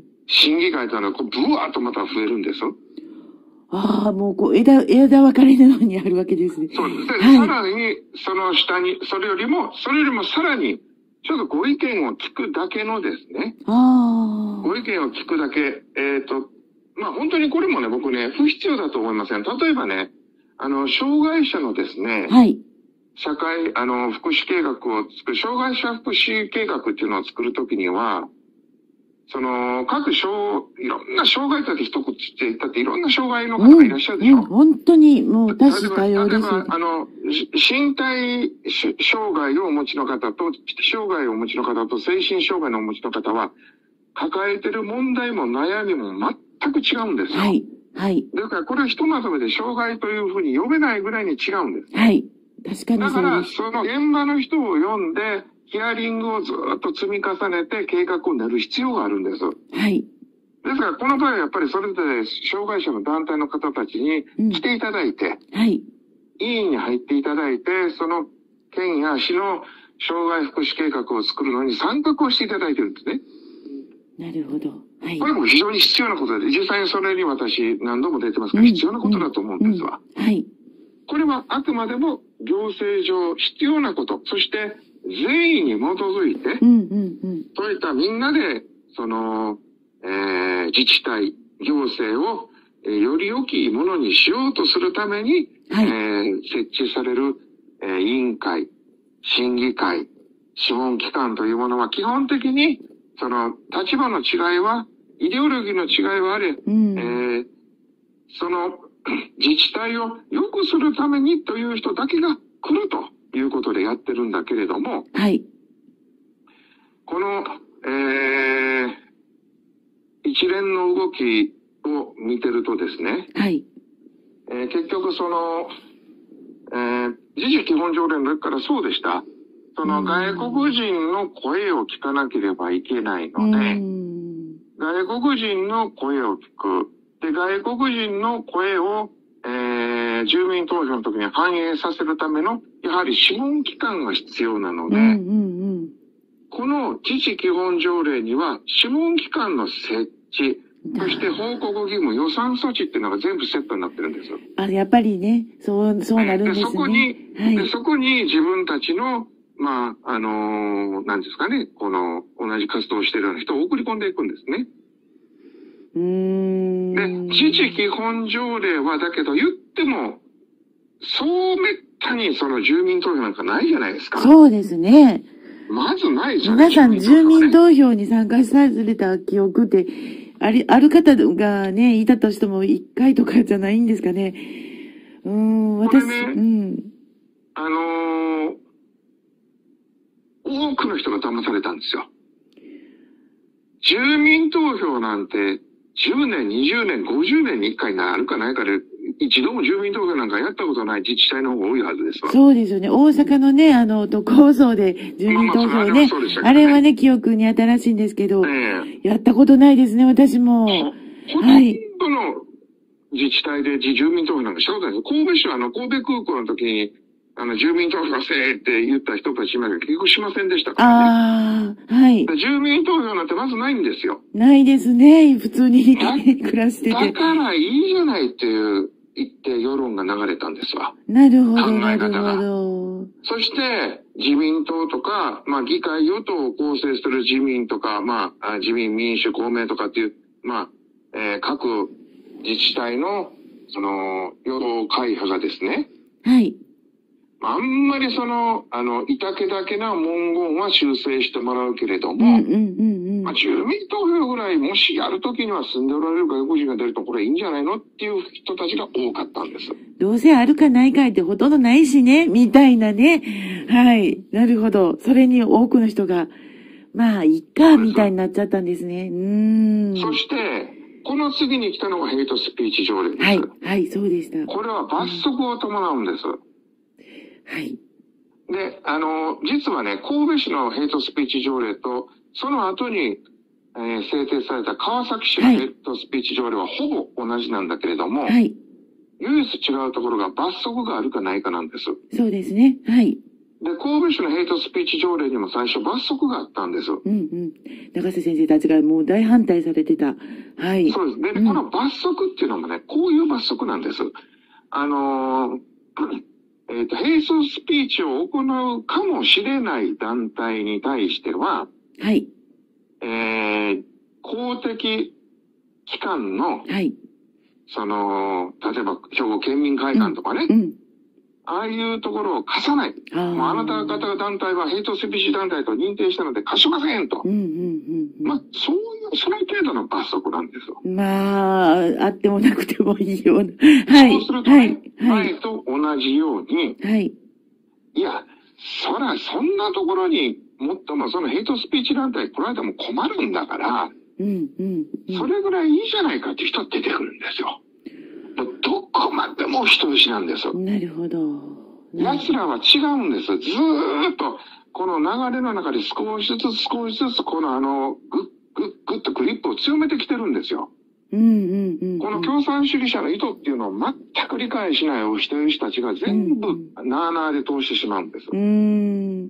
審議会というのは、こう、ブワーッとまた増えるんです。 ああ、もう、こう、枝、枝分かれのようにあるわけですね。 そうです。で、はい、さらに、その下に、それよりも、それよりもさらに、ちょっとご意見を聞くだけのですね。ああ。ご意見を聞くだけ、えっと、まあ、本当にこれもね、僕ね、不必要だと思いません。例えばね、あの、障害者のですね、はい。社会、あの、福祉計画を作る、障害者福祉計画っていうのを作るときには、その、各障、いろんな障害だって一言って言ったっていろんな障害の方がいらっしゃるでしょ。うんうん、 本当に、もう、多種多様です。 例えば、あの、身体障害をお持ちの方と、障害をお持ちの方と、精神障害のお持ちの方は、抱えてる問題も悩みも全く違うんですよ。はい。はい。だからこれはひとまとめで障害というふうに呼べないぐらいに違うんです。 はい。確かにだから、その現場の人を呼んで、ヒアリングをずっと積み重ねて計画を練る必要があるんです。はい。ですから、この場合はやっぱりそれぞれ障害者の団体の方たちに来ていただいて、うん、はい。委員に入っていただいて、その県や市の障害福祉計画を作るのに参画をしていただいてるんですね。 なるほど。はい。 これも非常に必要なことで、実際にそれに私何度も出てますから、必要なことだと思うんですわ。うんうん、はい。これはあくまでも行政上必要なこと、そして善意に基づいて、うんうんうん、そういったみんなで、その、えー、自治体、行政を、えー、より良きものにしようとするために、はい、えー、設置される、えー、委員会、審議会、諮問機関というものは基本的に、その、立場の違いは、イデオロギーの違いはあれ、うん、えー、その、自治体を良くするためにという人だけが来るということでやってるんだけれども、はい。この、えー、一連の動きを見てるとですね、はい。えー、結局その、えー、自治基本条例の時からそうでした。その外国人の声を聞かなければいけないので、外国人の声を聞く。で、外国人の声を、えー、住民投票の時に反映させるための、やはり諮問機関が必要なので、うんうんうん、この自治基本条例には諮問機関の設置、そして報告義務、予算措置っていうのが全部セットになってるんです。 あ、やっぱりね、そう、そうなるんですね。 で、そこに、はい、で、そこに自分たちの、まあ、あのー、なんですかね、この、同じ活動をしているような人を送り込んでいくんですね。うーんで、自治基本条例はだけど言っても、そうめったにその住民投票なんかないじゃないですか。 そうですね。 まずないじゃないですか。皆さん住民投票に参加された記憶って、あり、ある方がね、いたとしても一回とかじゃないんですかね。 うん、私、ね、うん。 あのー、多くの人が騙されたんですよ。住民投票なんてじゅうねん、にじゅうねん、ごじゅうねんにいっかいなるかないかで、一度も住民投票なんかやったことない自治体の方が多いはずですわ。 そうですよね。大阪のね、あの、都構想で住民投票ね。まあまあね、あれはね、記憶に新しいんですけど、えー、やったことないですね、私も。 はい。ほとんどの自治体で住民投票なんかしたことないです。神戸市はあの、神戸空港の時に、あの、住民投票せーって言った人たちまで結局しませんでしたからね。ああ、はい。住民投票なんてまずないんですよ。 ないですね。普通に暮らしてて。 だからいいじゃないっていう、言って世論が流れたんですわ。 なるほど。 考え方が。そして、自民党とか、まあ、議会与党を構成する自民とか、まあ、自民、民主、公明とかっていう、まあ、えー、各自治体の、その、与党会派がですね。 はい。 あんまりその、あの、いたけだけな文言は修正してもらうけれども、うんうんうんうん、まあ、住民投票ぐらいもしやるときには住んでおられる外国人が出るとこれいいんじゃないのっていう人たちが多かったんです。 どうせあるかないかってほとんどないしね、みたいなね。はい。なるほど。それに多くの人が、まあ、いっか、みたいになっちゃったんですね。うーん。 そして、この次に来たのがヘイトスピーチ条例です。 はい。はい、そうでした。 これは罰則を伴うんです。うんはい。 で、あの、実はね、神戸市のヘイトスピーチ条例と、その後に、えー、制定された川崎市のヘイトスピーチ条例はほぼ同じなんだけれども、はい。唯一違うところが罰則があるかないかなんです。 そうですね。はい。 で、神戸市のヘイトスピーチ条例にも最初罰則があったんです。 うんうん。中瀬先生たちがもう大反対されてた。はい。 そうです。で、うん、この罰則っていうのもね、こういう罰則なんです。あのー、えっと、ヘイトスピーチを行うかもしれない団体に対しては、 はい。 えー、公的機関の、 はい。 その、例えば、兵庫県民会館とかね、 うん。うん、 ああいうところを貸さない。あもうあなた方が団体はヘイトスピーチ団体と認定したので貸しませんと。 うんうんうんうん、 まあ、そういう、その程度の罰則なんですよ。 まあ、あってもなくてもいいような。はい。 そうすると、ね、はい。前と同じように、 はい。 いや、そら、そんなところにもっともそのヘイトスピーチ団体来られても困るんだから、 うんうんうん、 それぐらいいいじゃないかっていう人出てくるんですよ。どこまでも人吉なんです。 なるほど。 奴らは違うんです。ずーっと、この流れの中で少しずつ少しずつ、このあの、グッグッグッとグリップを強めてきてるんですよ。 うんうんうんうん、 この共産主義者の意図っていうのを全く理解しないお人吉たちが全部、なあなあで通してしまうんです。 うん、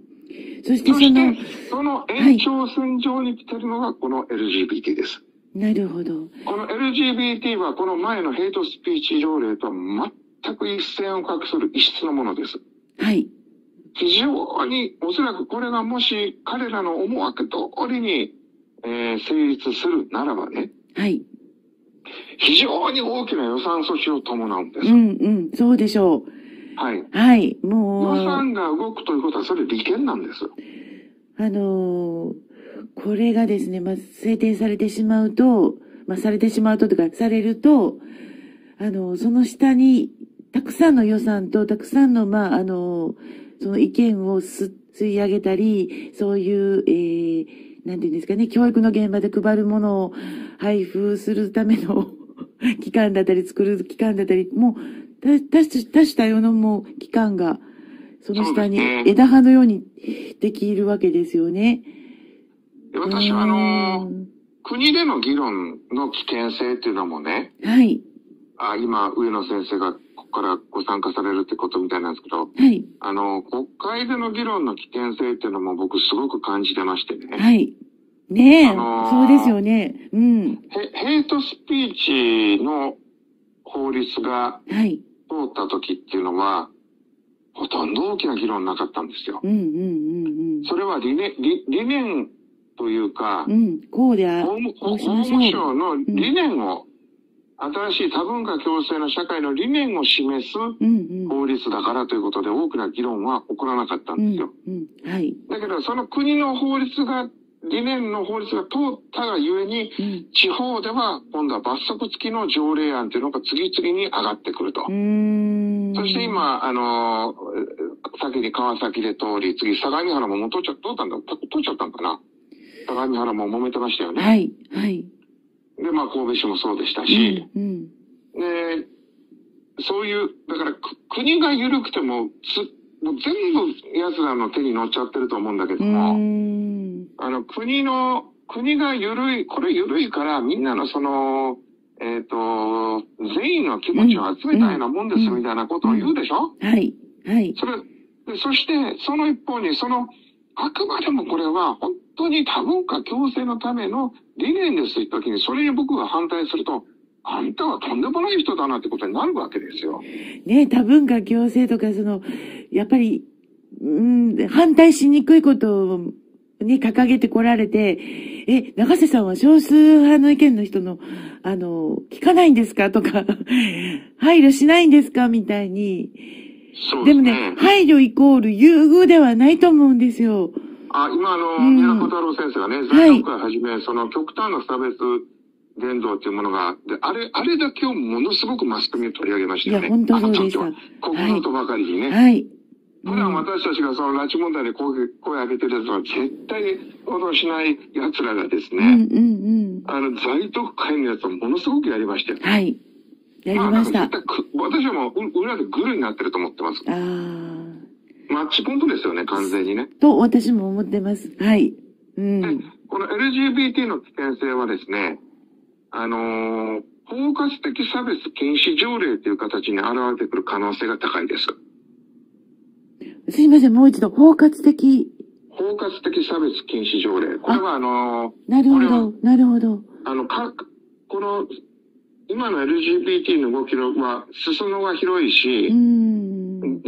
そしてその、その延長線上に来てるのがこの エルジービーティー です。 なるほど。 この エルジービーティー はこの前のヘイトスピーチ条例とは全く一線を画する異質のものです。 はい。 非常に、おそらくこれがもし彼らの思惑通りに、えー、成立するならばね。 はい。 非常に大きな予算措置を伴うんです。 うんうん、そうでしょう。 はい。 はい、もう。 予算が動くということはそれ利権なんです。 あのー、これがですね、まあ、制定されてしまうと、まあ、されてしまうととか、されると、あの、その下に、たくさんの予算と、たくさんの、まあ、あの、その意見をす吸い上げたり、そういう、えー、なんていうんですかね、教育の現場で配るものを配布するための機関だったり、作る機関だったり、もう、多種多様のもう機関が、その下に枝葉のようにできるわけですよね。 私はあのー、国での議論の危険性っていうのもね、 はい。 あ今、上野先生がここからご参加されるってことみたいなんですけど、 はい。 あの、国会での議論の危険性っていうのも僕すごく感じてましてね。 はい。ねえ、あのー、そうですよね。うん。 ヘ、ヘイトスピーチの法律がはい。 通った時っていうのは、ほとんど大きな議論なかったんですよ。 うんうんうんうん。 それは理念、理、理念というか、 うん、こうであ、 法務省の理念を、うん、新しい多文化共生の社会の理念を示す法律だからということで大きな議論は起こらなかったんですよ。 うんうん、はい。 だけど、その国の法律が理念の法律が通ったがゆえに、うん、地方では今度は罰則付きの条例案というのが次々に上がってくると。うーん、そして今、あの、先に川崎で通り、次相模原ももう通っちゃ、どうだんだ通っちゃったんかな。相模原も揉めてましたよね。 はい、はい。で、 まあ神戸市もそうでしたし、 うん、うん、 で、そういう、だから国が緩くても、つもう全部奴らの手に乗っちゃってると思うんだけども、あの国の、国が緩い、これ緩いからみんなのその、えっと、全員の気持ちを集めたようなもんですみたいなことを言うでしょ、 うん、はい、はい。 それ、でそしてその一方にその、あくまでもこれは本当に多文化共生のための理念ですと言った時に、それに僕が反対すると、あんたはとんでもない人だなってことになるわけですよ。 ね、多文化共生とか、その、やっぱり、うん、反対しにくいことを、ね、掲げてこられて、え、長瀬さんは少数派の意見の人の、あの、聞かないんですかとか、配慮しないんですかみたいに。 そうですね。 でもね、配慮イコール優遇ではないと思うんですよ。 あ、今あの、宮古太郎先生がね、財団会はじめ、はい、その極端な差別伝道っていうものが、で、あれ、あれだけをものすごくマスコミを取り上げましたよね。 いや、本当そうでした。 ここのとばかりにね。 はい。 普段私たちがその拉致問題で声、声上げてるやつは絶対行動しない奴らがですね、うんうんうん、あの、在特会のやつをものすごくやりましたよ。 はい。やりました。 まあ、私はもう裏でグルになってると思ってます。 ああ。 マッチポントですよね、完全にね。 と、私も思ってます。はい。うん。 で、この エルジービーティー の危険性はですね、あのー、包括的差別禁止条例という形に現れてくる可能性が高いです。 すいません、もう一度、包括的。 包括的差別禁止条例。これはあのー、なるほど、なるほど。 あの、か、この、今の エルジービーティー の動きは、裾野が広いし、うん、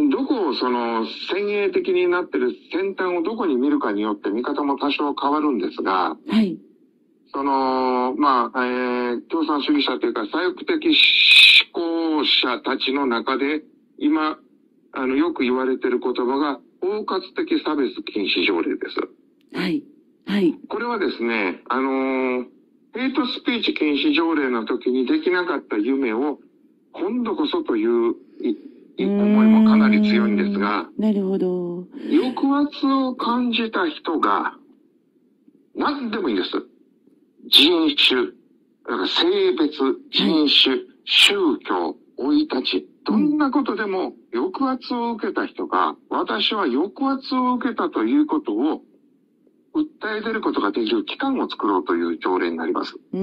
どこをその、先鋭的になってる先端をどこに見るかによって見方も多少変わるんですが、 はい。 その、まあ、えー、共産主義者というか、左翼的思考者たちの中で、今、あの、よく言われている言葉が、包括的差別禁止条例です。 はい。はい。これはですね、あのー、ヘイトスピーチ禁止条例の時にできなかった夢を、今度こそという思いもかなり強いんですが、 なるほど。 抑圧を感じた人が、何でもいいんです。人種、だから性別、人種、はい、宗教、生い立ち、どんなことでも抑圧を受けた人が、私は抑圧を受けたということを訴え出ることができる機関を作ろうという条例になります。 うー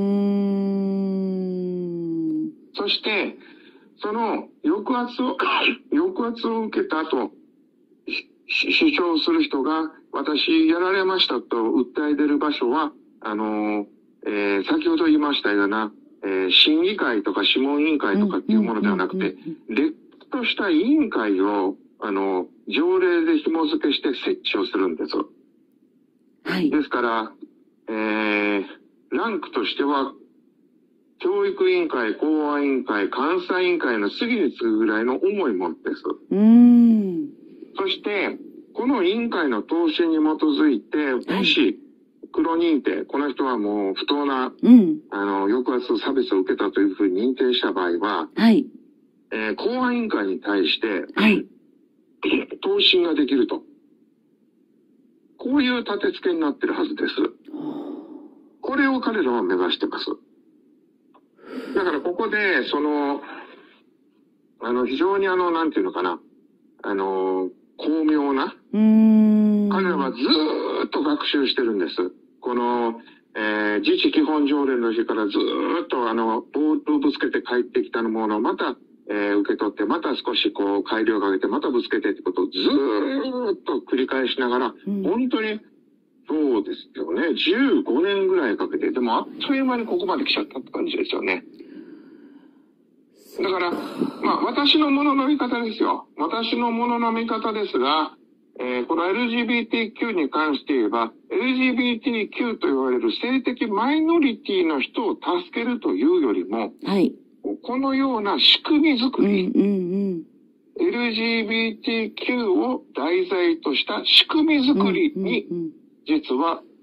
ん。 そして、その抑圧を、抑圧を受けたと主張する人が、私やられましたと訴え出る場所は、あの、えー、先ほど言いましたような、えー、審議会とか諮問委員会とかっていうものではなくて、れっきとした委員会を、あの、条例で紐付けして設置をするんです。 はい。 ですから、えー、ランクとしては、教育委員会、公安委員会、監査委員会の次に次ぐぐらいの重いものです。 うーん。 そして、この委員会の答申に基づいて、もし、黒認定、この人はもう不当な、うん、あの、抑圧、差別を受けたというふうに認定した場合は、 はい。 えー、公安委員会に対して、 はい。 答申ができると。こういう立て付けになってるはずです。これを彼らは目指してます。だからここで、その、あの、非常にあの、なんていうのかな、あの、巧妙な、 うーん、 彼らはずーっと学習してるんです。この、えー、自治基本条例の日からずーっとあの、ボールをぶつけて帰ってきたものをまた、えー、受け取って、また少しこう、改良をかけて、またぶつけてってことをずーっと繰り返しながら、うん、本当に、そうですよね。じゅうごねんぐらいかけて、でもあっという間にここまで来ちゃったって感じですよね。だから、まあ、私のものの見方ですよ。私のものの見方ですが、えー、この エルジービーティーキュー に関して言えば、エルジービーティーキュー と言われる性的マイノリティの人を助けるというよりも、 はい、 このような仕組み作り、 うんうんうん、 エルジービーティーキュー を題材とした仕組み作りに、実は、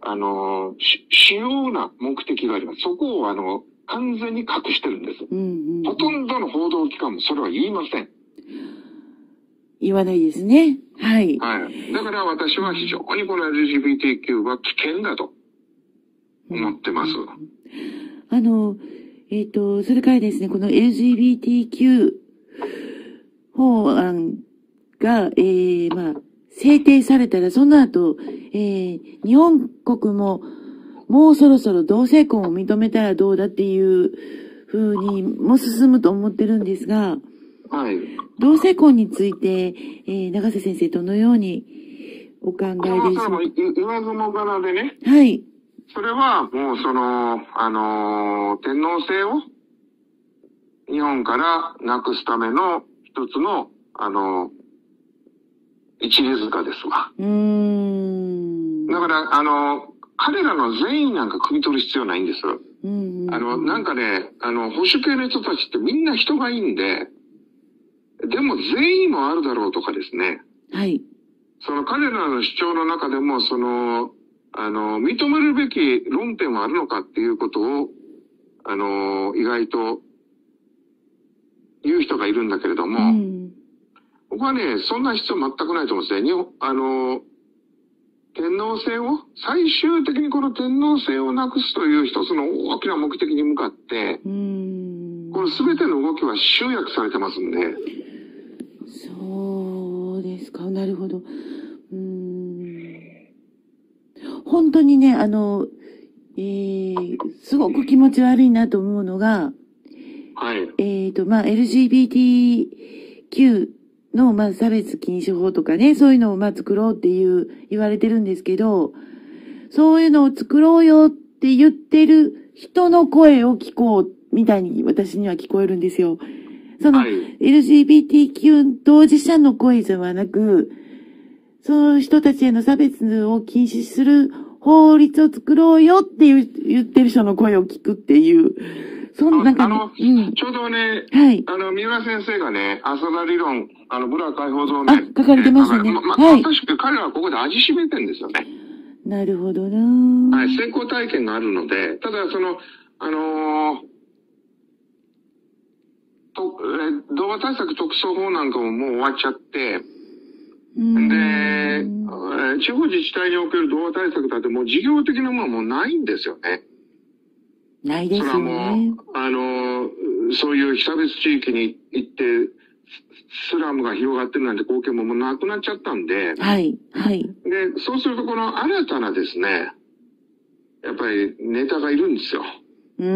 あの、主要な目的があります。そこを、あの、完全に隠してるんです。うんうんうん、ほとんどの報道機関もそれは言いません。 言わないですね。はい。 はい。だから私は非常にこの エルジービーティーキュー は危険だと思ってます。うんうん、 あの、えっと、それからですね、この エルジービーティーキュー 法案が、えー、まあ、制定されたら、その後、えー、日本国も、もうそろそろ同性婚を認めたらどうだっていう風にも進むと思ってるんですが、 はい。 同性婚について、えー、永瀬先生どのようにお考えでしょうか。 それも言わずもがなでね。 はい。 それはもうその、あのー、天皇制を日本からなくすための一つの、あのー、一里塚ですわ。うーん。だから、あのー、彼らの全員なんか汲み取る必要ないんです。うんうん、あの、なんかね、あの、保守系の人たちってみんな人がいいんで、でも善意もあるだろうとかですね。はい。その彼らの主張の中でも、その、あの、認めるべき論点はあるのかっていうことを、あの、意外と言う人がいるんだけれども、うん、僕はね、そんな必要全くないと思うんですね。日本、あの、天皇制を、最終的にこの天皇制をなくすという一つの大きな目的に向かって、うん、この全ての動きは集約されてますんで。 そうですか、なるほど。うーん、本当にね、あの、えー、すごく気持ち悪いなと思うのが、はい。えっと、まあ、エルジービーティーキュー の、まあ、差別禁止法とかね、そういうのを、まあ、作ろうっていう、言われてるんですけど、そういうのを作ろうよって言ってる人の声を聞こう、みたいに私には聞こえるんですよ。その、はい、エルジービーティーキュー 当事者の声ではなく、その人たちへの差別を禁止する法律を作ろうよって言ってる人の声を聞くっていう、そんななんか、ね、 あの、うん、ちょうどね、はい。あの、三浦先生がね、浅田理論、あの、ブラ解放同盟。 あ、書かれてましたね。ま、 ま、 はい。 まさしく彼らはここで味しめてんですよね。 なるほどな。 はい、成功体験があるので、ただその、あのー、と、え、動画対策特措法なんかももう終わっちゃって、で、地方自治体における動画対策だってもう事業的なものはもうないんですよね。 ないですよね。それはもう、 あの、そういう被差別地域に行って、スラムが広がってるなんて光景ももうなくなっちゃったんで。 はい、はい。 で、そうするとこの新たなですね、やっぱりネタがいるんですよ。 うん、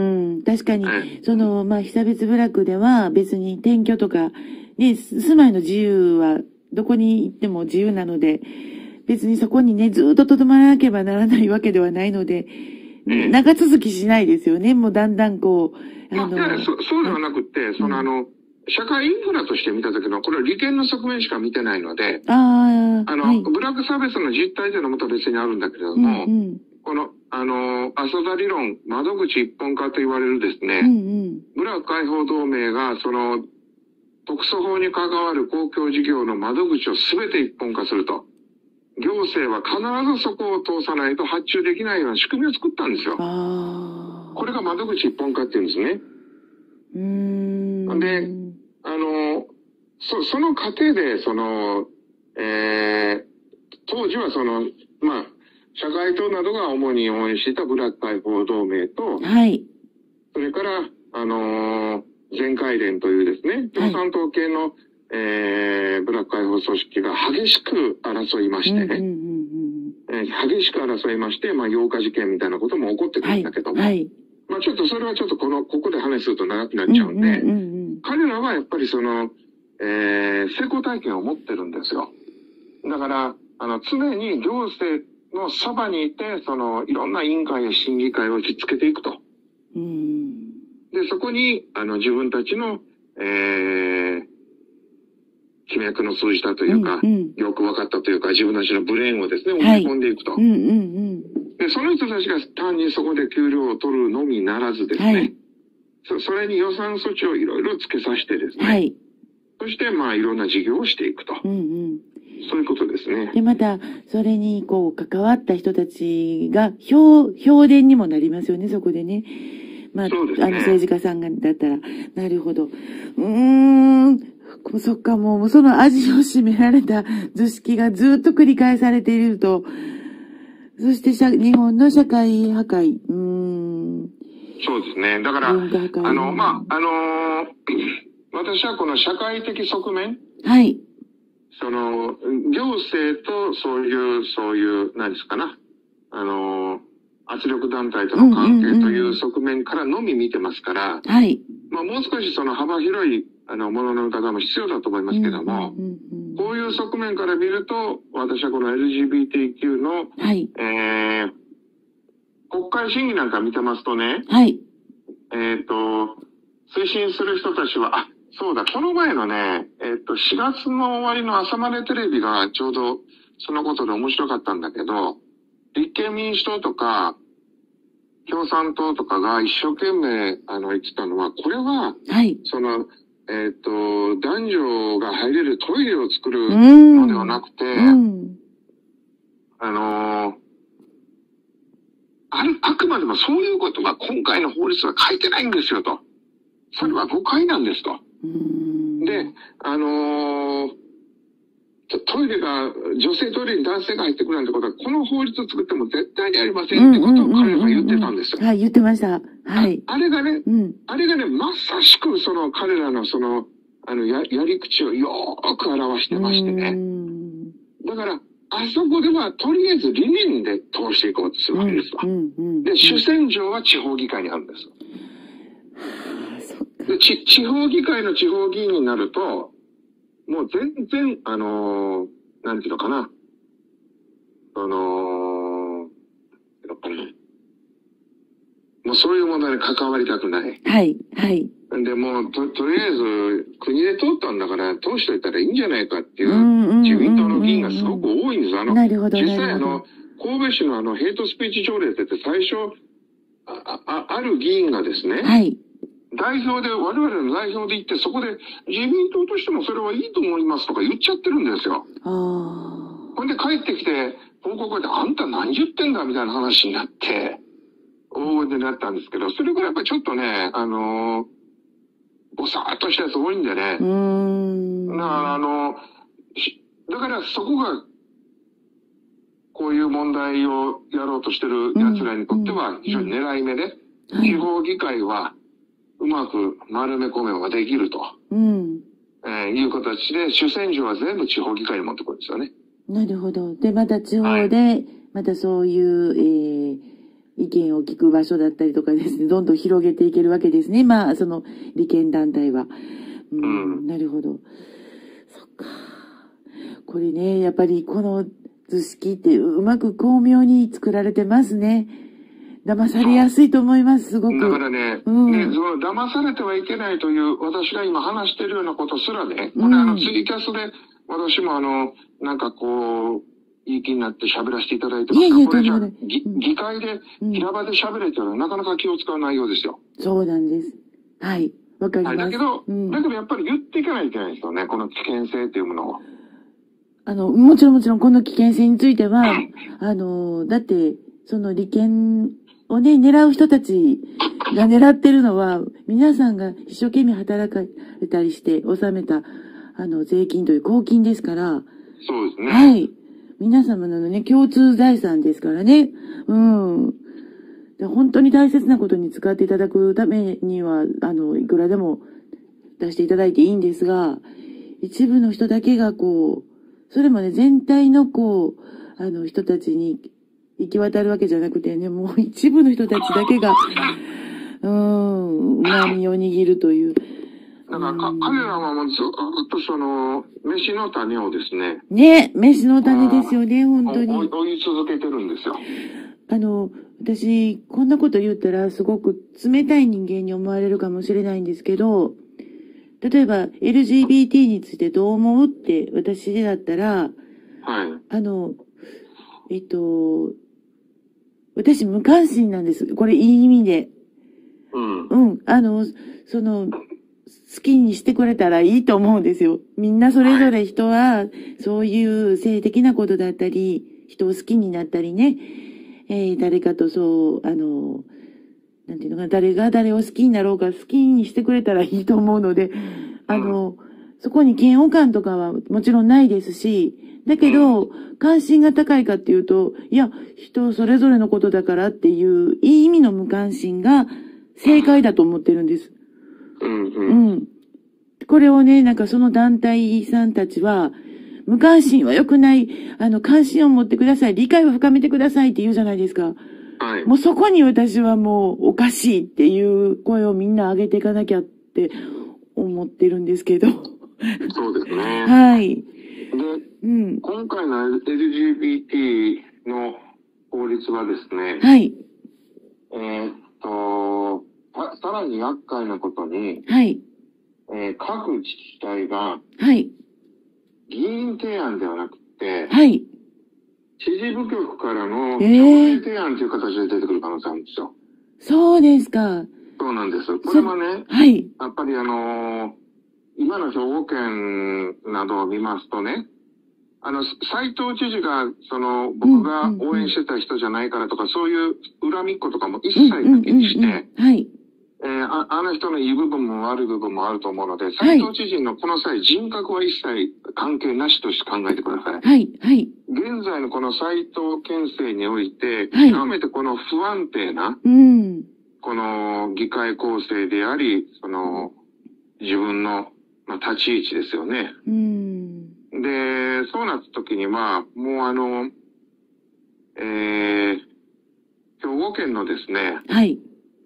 確かに、はい、その、まあ、被差別部落では別に転居とか、ね、住まいの自由はどこに行っても自由なので、別にそこにね、ずっと留まらなければならないわけではないので、長続きしないですよね。もうだんだんこう、 あの。まあ、いやそそうではなくて、そのあの、社会インフラとして見たときの、これは利権の側面しか見てないので、ああの、はい、ブラック差別の実態というのはまた別にあるんだけれども、うんうん、この、あの、浅田理論、窓口一本化と言われるですね、うんうん、ブラック解放同盟が、その、特措法に関わる公共事業の窓口を全て一本化すると。行政は必ずそこを通さないと発注できないような仕組みを作ったんですよ。あこれが窓口一本化っていうんですね。うーんで、あの、そ、その過程で、その、えー、当時はその、まあ、社会党などが主に応援していたブラック解放同盟と、はい。それから、あのー、全会連というですね、共産党系の、はい、えー、ブラック解放組織が激しく争いましてね、うんうんうんうんえー、激しく争いまして、まあ、ようか事件みたいなことも起こってくるんだけども、はいはい、まあ、ちょっとそれはちょっとこの、ここで話すると長くなっちゃうんで、うんうんうんうん、彼らはやっぱりその、えー、成功体験を持ってるんですよ。だから、あの、常に行政のそばにいて、その、いろんな委員会や審議会を落ち着けていくと。うんで、そこに、あの、自分たちの、えー、気脈の通じたというか、うんうん、よく分かったというか、自分たちのブレーンをですね、押し込んでいくと、はいうんうんうん。で、その人たちが単にそこで給料を取るのみならずですね、はい、そ, それに予算措置をいろいろつけさせてですね、はい、そして、まあ、いろんな事業をしていくと。うんうん、そういうことですね。 で、また、それに、こう、関わった人たちが、評、評伝にもなりますよね、そこでね。まあ、 そうですね、 あの、政治家さんが、だったら。なるほど。うーん。そっか、もう、その味を占められた図式がずっと繰り返されていると。そして、日本の社会破壊。うーん。 そうですね。だから、あの、まあ、あのー、私はこの社会的側面。 はい。 その、行政とそういう、そういう、何ですかな。あの、圧力団体との関係という側面からのみ見てますから、 はい。 まあもう少しその幅広い、あの、ものの見方も必要だと思いますけども、こういう側面から見ると、私はこの エルジービーティーキュー の、はい。えー、国会審議なんか見てますとね、はい。えっと、推進する人たちは、あ、そうだ、この前のね、えっと、しがつの終わりの朝までテレビがちょうどそのことで面白かったんだけど、立憲民主党とか、共産党とかが一生懸命、あの、言ってたのは、これは、はい。その、えっと、男女が入れるトイレを作るのではなくて、うん、あの、ある、あくまでもそういうことが今回の法律は書いてないんですよと。それは誤解なんですと。で、あのー、トイレが、女性トイレに男性が入ってくるなんてことは、この法律を作っても絶対にありませんってことを彼らが言ってたんですよ。 はい、言ってました。はい。 あれがね、うん、あれがね、まさしくその彼らのその、あの、や、やり口をよーく表してましてね。だから、あそこではとりあえず理念で通していこうとするわけですわ。で、主戦場は地方議会にあるんです。でち地方議会の地方議員になると、もう全然、あのー、なんていうのかな。あのー、もうそういう問題に関わりたくない。 はい、はい。 で、もう、と、とりあえず、国で通ったんだから、通しといたらいいんじゃないかっていう、自民党の議員がすごく多いんです。あの、 なるほど、 実際あの、神戸市のあの、ヘイトスピーチ条例って言って最初、あ、あ、ある議員がですね。はい。代表で、我々の代表で行って、そこで自民党としてもそれはいいと思いますとか言っちゃってるんですよ。ああ。ほんで帰ってきて、報告であんた何言ってんだみたいな話になって、大声でなったんですけど、それぐらいやっぱりちょっとね、あのー、ぼさーっとしたやつ多いんでね。うーん。だからあの、だからそこが、こういう問題をやろうとしてる奴らにとっては非常に狙い目で、うんうん、地方議会は、うまく丸め込めばできると。うん。えー、いう形で、主戦場は全部地方議会に持ってくるんですよね。 なるほど。で、また地方で、はい、またそういう、えー、意見を聞く場所だったりとかですね、どんどん広げていけるわけですね。まあ、その、利権団体は。うん、うん、なるほど。そっか。これね、やっぱりこの図式ってうまく巧妙に作られてますね。騙されやすいと思います、すごく。 だからね、うん、ね、その騙されてはいけないという、私が今話しているようなことすらね、これ、うん、あの、ツイキャスで、私もあの、なんかこう、いい気になって喋らせていただいてますが、いやいやこれじゃあ、議、議会で、平場で喋れというのはなかなか気を使う内容ですよ。 そうなんです。はい。わかります。はい、 だけど、うん、だけどやっぱり言っていかないといけないですよね、この危険性っていうものを。 あの、もちろんもちろんこの危険性については、あの、だって、その利権をね、狙う人たちが狙ってるのは、皆さんが一生懸命働かれたりして納めた、あの、税金という公金ですから。 そうですね。 はい。皆様のね、共通財産ですからね。うん。で本当に大切なことに使っていただくためには、あの、いくらでも出していただいていいんですが、一部の人だけがこう、それもね、全体のこう、あの、人たちに行き渡るわけじゃなくてね、もう一部の人たちだけが、うーん、波を握るという。 だからか、彼らはもうずっとその、飯の種をですね。 ね、飯の種ですよね、本当に。 追い続けてるんですよ。 あの、私、こんなこと言ったらすごく冷たい人間に思われるかもしれないんですけど、例えば エルジービーティー についてどう思うって私だったら、はい。あの、えっと、私無関心なんです。これいい意味で。うん。うん。あの、その、 好きにしてくれたらいいと思うんですよ。みんなそれぞれ人は、そういう性的なことだったり、人を好きになったりね、えー、誰かとそう、あの、なんていうのかな、誰が誰を好きになろうか好きにしてくれたらいいと思うので、あの、そこに嫌悪感とかはもちろんないですし、だけど、関心が高いかっていうと、いや、人それぞれのことだからっていう、いい意味の無関心が正解だと思ってるんです。 うんうん。 うん。これをね、なんかその団体さんたちは、無関心は良くない、あの、関心を持ってください、理解を深めてくださいって言うじゃないですか。 はい。 もうそこに私はもうおかしいっていう声をみんな上げていかなきゃって思ってるんですけど。 そうですね。 はい。 で、 うん、 今回の エルジービーティー の法律はですね、 はい。 えーっと、さらに厄介なことに、 はい。 えー、各自治体が、 はい。 議員提案ではなくて、 はい。 知事部局からのえー条例提案という形で出てくる可能性あるんですよ。 そうですか。 そうなんです。これはね、 はい。 やっぱりあのー、今の兵庫県などを見ますとね、あの、斉藤知事が、その、僕が応援してた人じゃないからとか、そういう恨みっことかも一切抜きにして、 はい。 えー、あ、あの人のいい部分も悪い部分もあると思うので、斉藤知事のこの際、人格は一切関係なしとして考えてください。 はい、はい。 現在のこの斉藤県政において、 はい、 極めてこの不安定な、 うん、 この議会構成であり、その、自分の、まあ、立ち位置ですよね。 うん。 で、そうなった時に、まあ、もうあの、えー、兵庫県のですね、 はい。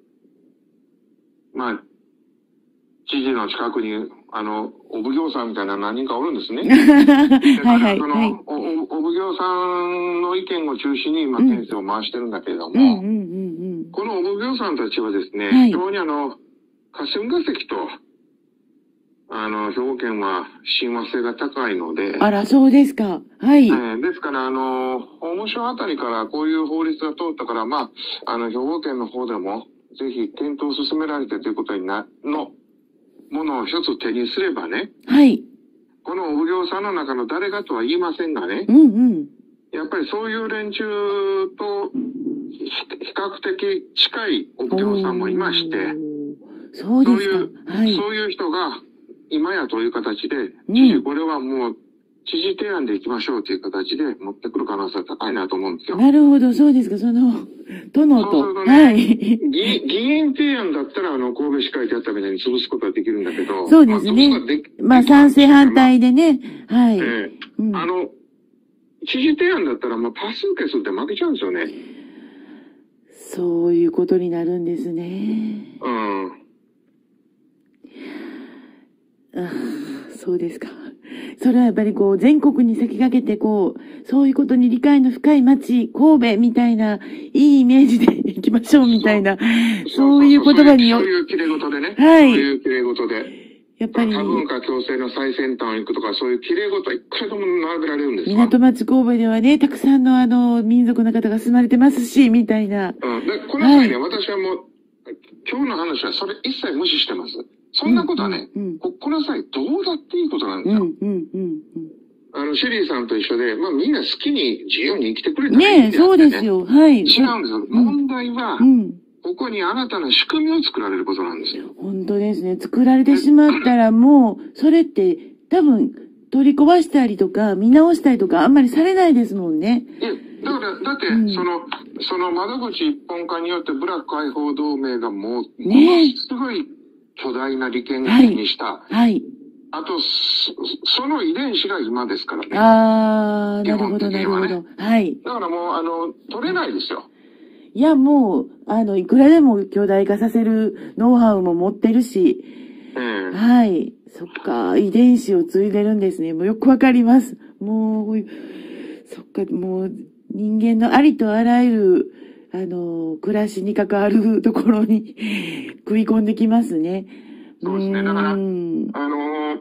まあ、知事の近くに、あの、お奉行さんみたいな何人かおるんですね。 はいはい。 その、 はい、 お、お奉行さんの意見を中心に、まあ、県政を回してるんだけれども、 うんうんうんうん、 このお奉行さんたちはですね、 はい、 非常にあの、霞が関と、あの、兵庫県は親和性が高いので、 あら、そうですか。はい。 えー、ですから、あの、法務省あたりからこういう法律が通ったから、まあ、あの、兵庫県の方でも、ぜひ検討を進められてということにな、の、ものを一つ手にすればね。 はい。 このお奉行さんの中の誰がとは言いませんがね。 うんうん。 やっぱりそういう連中と、比較的近いお奉行さんもいまして、 そうですか。そういう、 はい、そういう人が、今やという形で、 うん、 知事、これはもう、知事提案でいきましょうという形で持ってくる可能性が高いなと思うんですよ。 なるほど、そうですか、その、殿と。 そうするとね、はい。議, 議員提案だったら、あの、神戸市会でやったみたいに潰すことはできるんだけど。 そうですね。まあ、まあ、賛成反対でね。はい。えーうん、あの、知事提案だったらもう多数決で負けちゃうんですよね。 そういうことになるんですね。 うん。 ああ、そうですか。それはやっぱりこう、全国に先駆けてこう、そういうことに理解の深い町、神戸みたいな、いいイメージで行きましょうみたいな、そういう言葉によ。 そういう綺麗事でね。 はい。 そういう綺麗事で。 やっぱり。 多文化共生の最先端を行くとか、そういう綺麗事はいくらでも並べられるんですよ。 港町神戸ではね、たくさんのあの、民族の方が住まれてますし、みたいな。 うん。で、この際ね、はい、私はもう、今日の話はそれ一切無視してます。そんなことはね、うんうん、こ, この際どうだっていいことなんですよ。うんうんうんうん、あの、シェリーさんと一緒で、まあみんな好きに自由に生きてくれたらいいんだよね。ねえ、そうですよ。はい。違うんですよ。問題は、うん、ここに新たな仕組みを作られることなんですよ。 本当ですね。作られてしまったらもう、それって多分取り壊したりとか見直したりとかあんまりされないですもんね。 いや、だから、だって、うん、その、その窓口一本化によってブラック解放同盟がもう、ね、すごい巨大な利権を手にした。はい。はい、あと、その遺伝子が今ですからね。 あー、なるほど、なるほど。はい。 だからもう、あの、取れないですよ。 いや、もう、あの、いくらでも巨大化させるノウハウも持ってるし。うん。はい。そっか、遺伝子を継いでるんですね。もうよくわかります。もう、そっか、もう、人間のありとあらゆる、あの、暮らしに関わるところに食い込んできますね。 そうですね。だから、あの、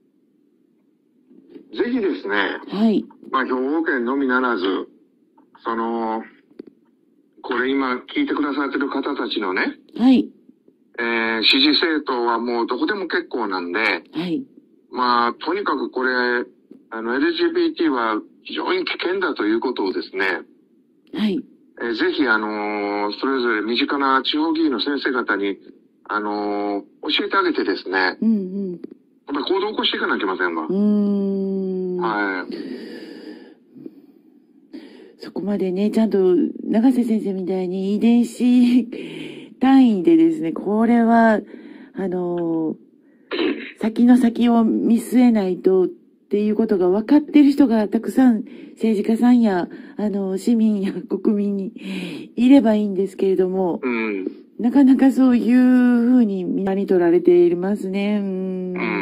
ぜひですね。 はい。 まあ、兵庫県のみならず、その、これ今聞いてくださってる方たちのね。 はい。 えー、支持政党はもうどこでも結構なんで、 はい。 まあ、とにかくこれ、あの、エルジービーティー は非常に危険だということをですね、 はい。 えー、ぜひ、あのー、それぞれ身近な地方議員の先生方に、あのー、教えてあげてですね、 うんうん。 やっぱり行動を起こしていかなきゃいけませんわ。 うーん。 はい。 そこまでね、ちゃんと、永瀬先生みたいに遺伝子単位でですね、これは、あのー、先の先を見据えないとっていうことが分かってる人がたくさん政治家さんや、あの、市民や国民にいればいいんですけれども、 うん、 なかなかそういうふうにみんなに取られていますね。うーん、うん、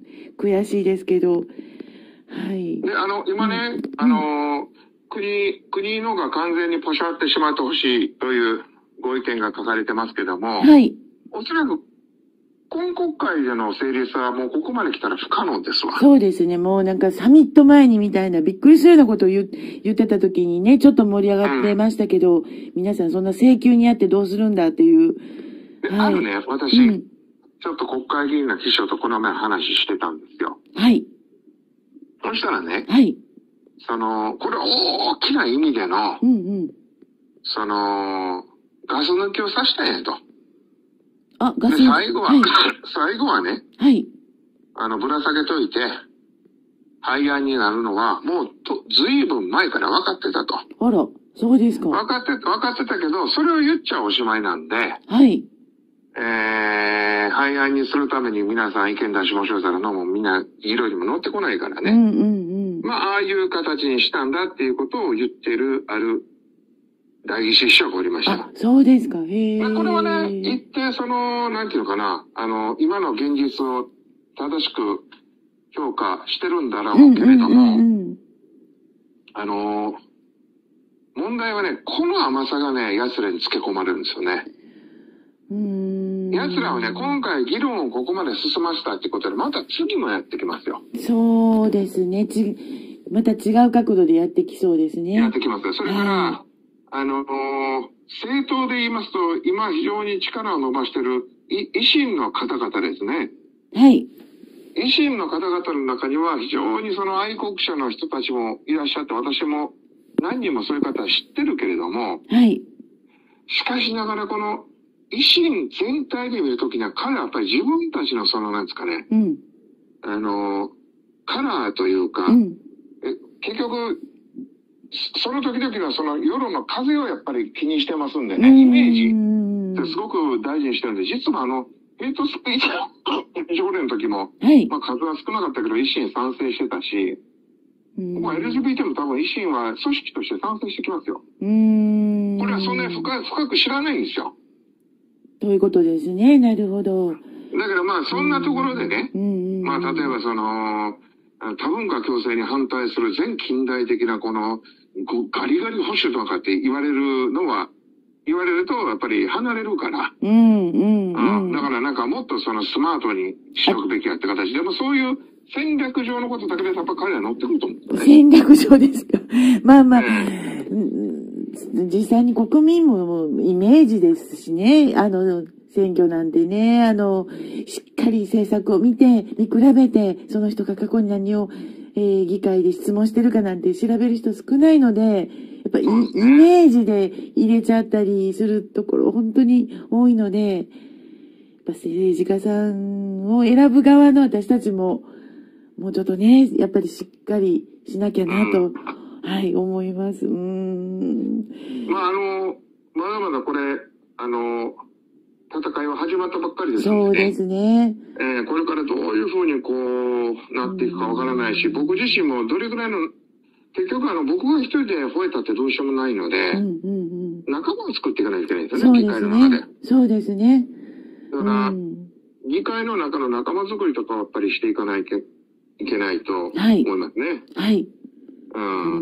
悔しいですけど。はい。 で、あの、今ね、うん、あの、国、国のが完全にポシャってしまってほしいというご意見が書かれてますけども、 はい。 おそらく、今国会での成立はもうここまで来たら不可能ですわ。 そうですね。もうなんかサミット前にみたいなびっくりするようなことを言言ってた時にね、ちょっと盛り上がってましたけど、うん、皆さんそんな請求にあってどうするんだっていう。 はい、あるね、私、うん、ちょっと国会議員の秘書とこの前話してたんですよ。 はい。 そしたらね、 はい。 その、これ大きな意味での、 うんうん、 その、ガス抜きをさしたんやと。 あ、ガス抜き。最後は、はい、最後はね、 はい。 あの、ぶら下げといて、廃案になるのは、もうと、ずいぶん前から分かってたと。 あら、そうですか。 分かって、分かってたけど、それを言っちゃおしまいなんで、 はい。 えー、廃案にするために皆さん意見出しましょうたらのもみんな、議論にも乗ってこないからね。 うんうんうん。 まあ、ああいう形にしたんだっていうことを言ってる、ある、代議士秘書がおりました。 あ、そうですか。へえ。 これはね、一定その、なんていうのかな、あの、今の現実を正しく評価してるんだろうけれども、うんうんうんうん、あの、問題はね、この甘さがね、奴らにつけ込まれるんですよね。 うーん。 奴らはね、今回議論をここまで進ませたってことで、また次もやってきますよ。 そうですね。ち、また違う角度でやってきそうですね。 やってきますよ。それから、はい、あの、政党で言いますと、今非常に力を伸ばしている維新の方々ですね。 はい。 維新の方々の中には非常にその愛国者の人たちもいらっしゃって、私も何人もそういう方は知ってるけれども、 はい。 しかしながらこの維新全体で見るときには彼はやっぱり自分たちのそのなんですかね、 うん、 あの、カラーというか、 うん、 え結局、その時々のその世論の風をやっぱり気にしてますんでね、イメージってすごく大事にしてるんで、実はあの、ヘイトスピーチ条例の時も、 はい、 まあ数は少なかったけど維新賛成してたし、まあ エルジービーティー も多分維新は組織として賛成してきますよ。 うーん、 これはそんなに深深く知らないんですよ。 ということですね。なるほど。 だけどまあそんなところでね、まあ例えばその、多文化共生に反対する全近代的なこのガリガリ保守とかって言われるのは、言われるとやっぱり離れるから。 うんうんうん。 だからなんかもっとそのスマートにしとくべきやって形でもそういう戦略上のことだけでやっぱ彼ら乗ってくると思う、ね。戦略上ですか。まあまあ、えー、実際に国民もイメージですしね。あの、選挙なんてね、あの、しっかり政策を見て、見比べて、その人が過去に何を、えー、議会で質問してるかなんて調べる人少ないので、やっぱりイメージで入れちゃったりするところ本当に多いので、やっぱ政治家さんを選ぶ側の私たちも、もうちょっとね、やっぱりしっかりしなきゃなと、はい、思います。うーん。 まあ、あの、まだまだこれ、あの、戦いは始まったばっかりですので、ね、 そうですね。 えー、これからどういうふうにこう、なっていくかわからないし、僕自身もどれぐらいの、結局あの、僕が一人で吠えたってどうしようもないので、 うんうんうん、 仲間を作っていかないといけないんですよね、議会の中で。 そうですね。 だから、うん、議会の中の仲間作りとかはやっぱりしていかないといけないと思いますね。 はい。はい。うん。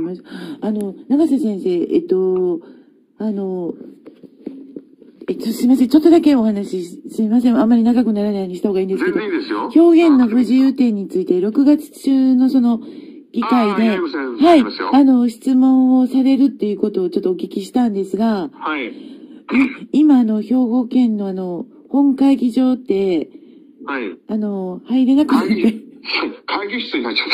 あの、永瀬先生、えっと、あの、えっと、すみません。ちょっとだけお話、すみません。あんまり長くならないようにした方がいいんですけど。 全然いいですよ。 表現の不自由点について、ろくがつ中のその、議会で、はい、あの、質問をされるっていうことをちょっとお聞きしたんですが、 はい。 今、あの、兵庫県のあの、 本会議場って、 はい。 あの、入れなくなって。 会議室になっちゃった。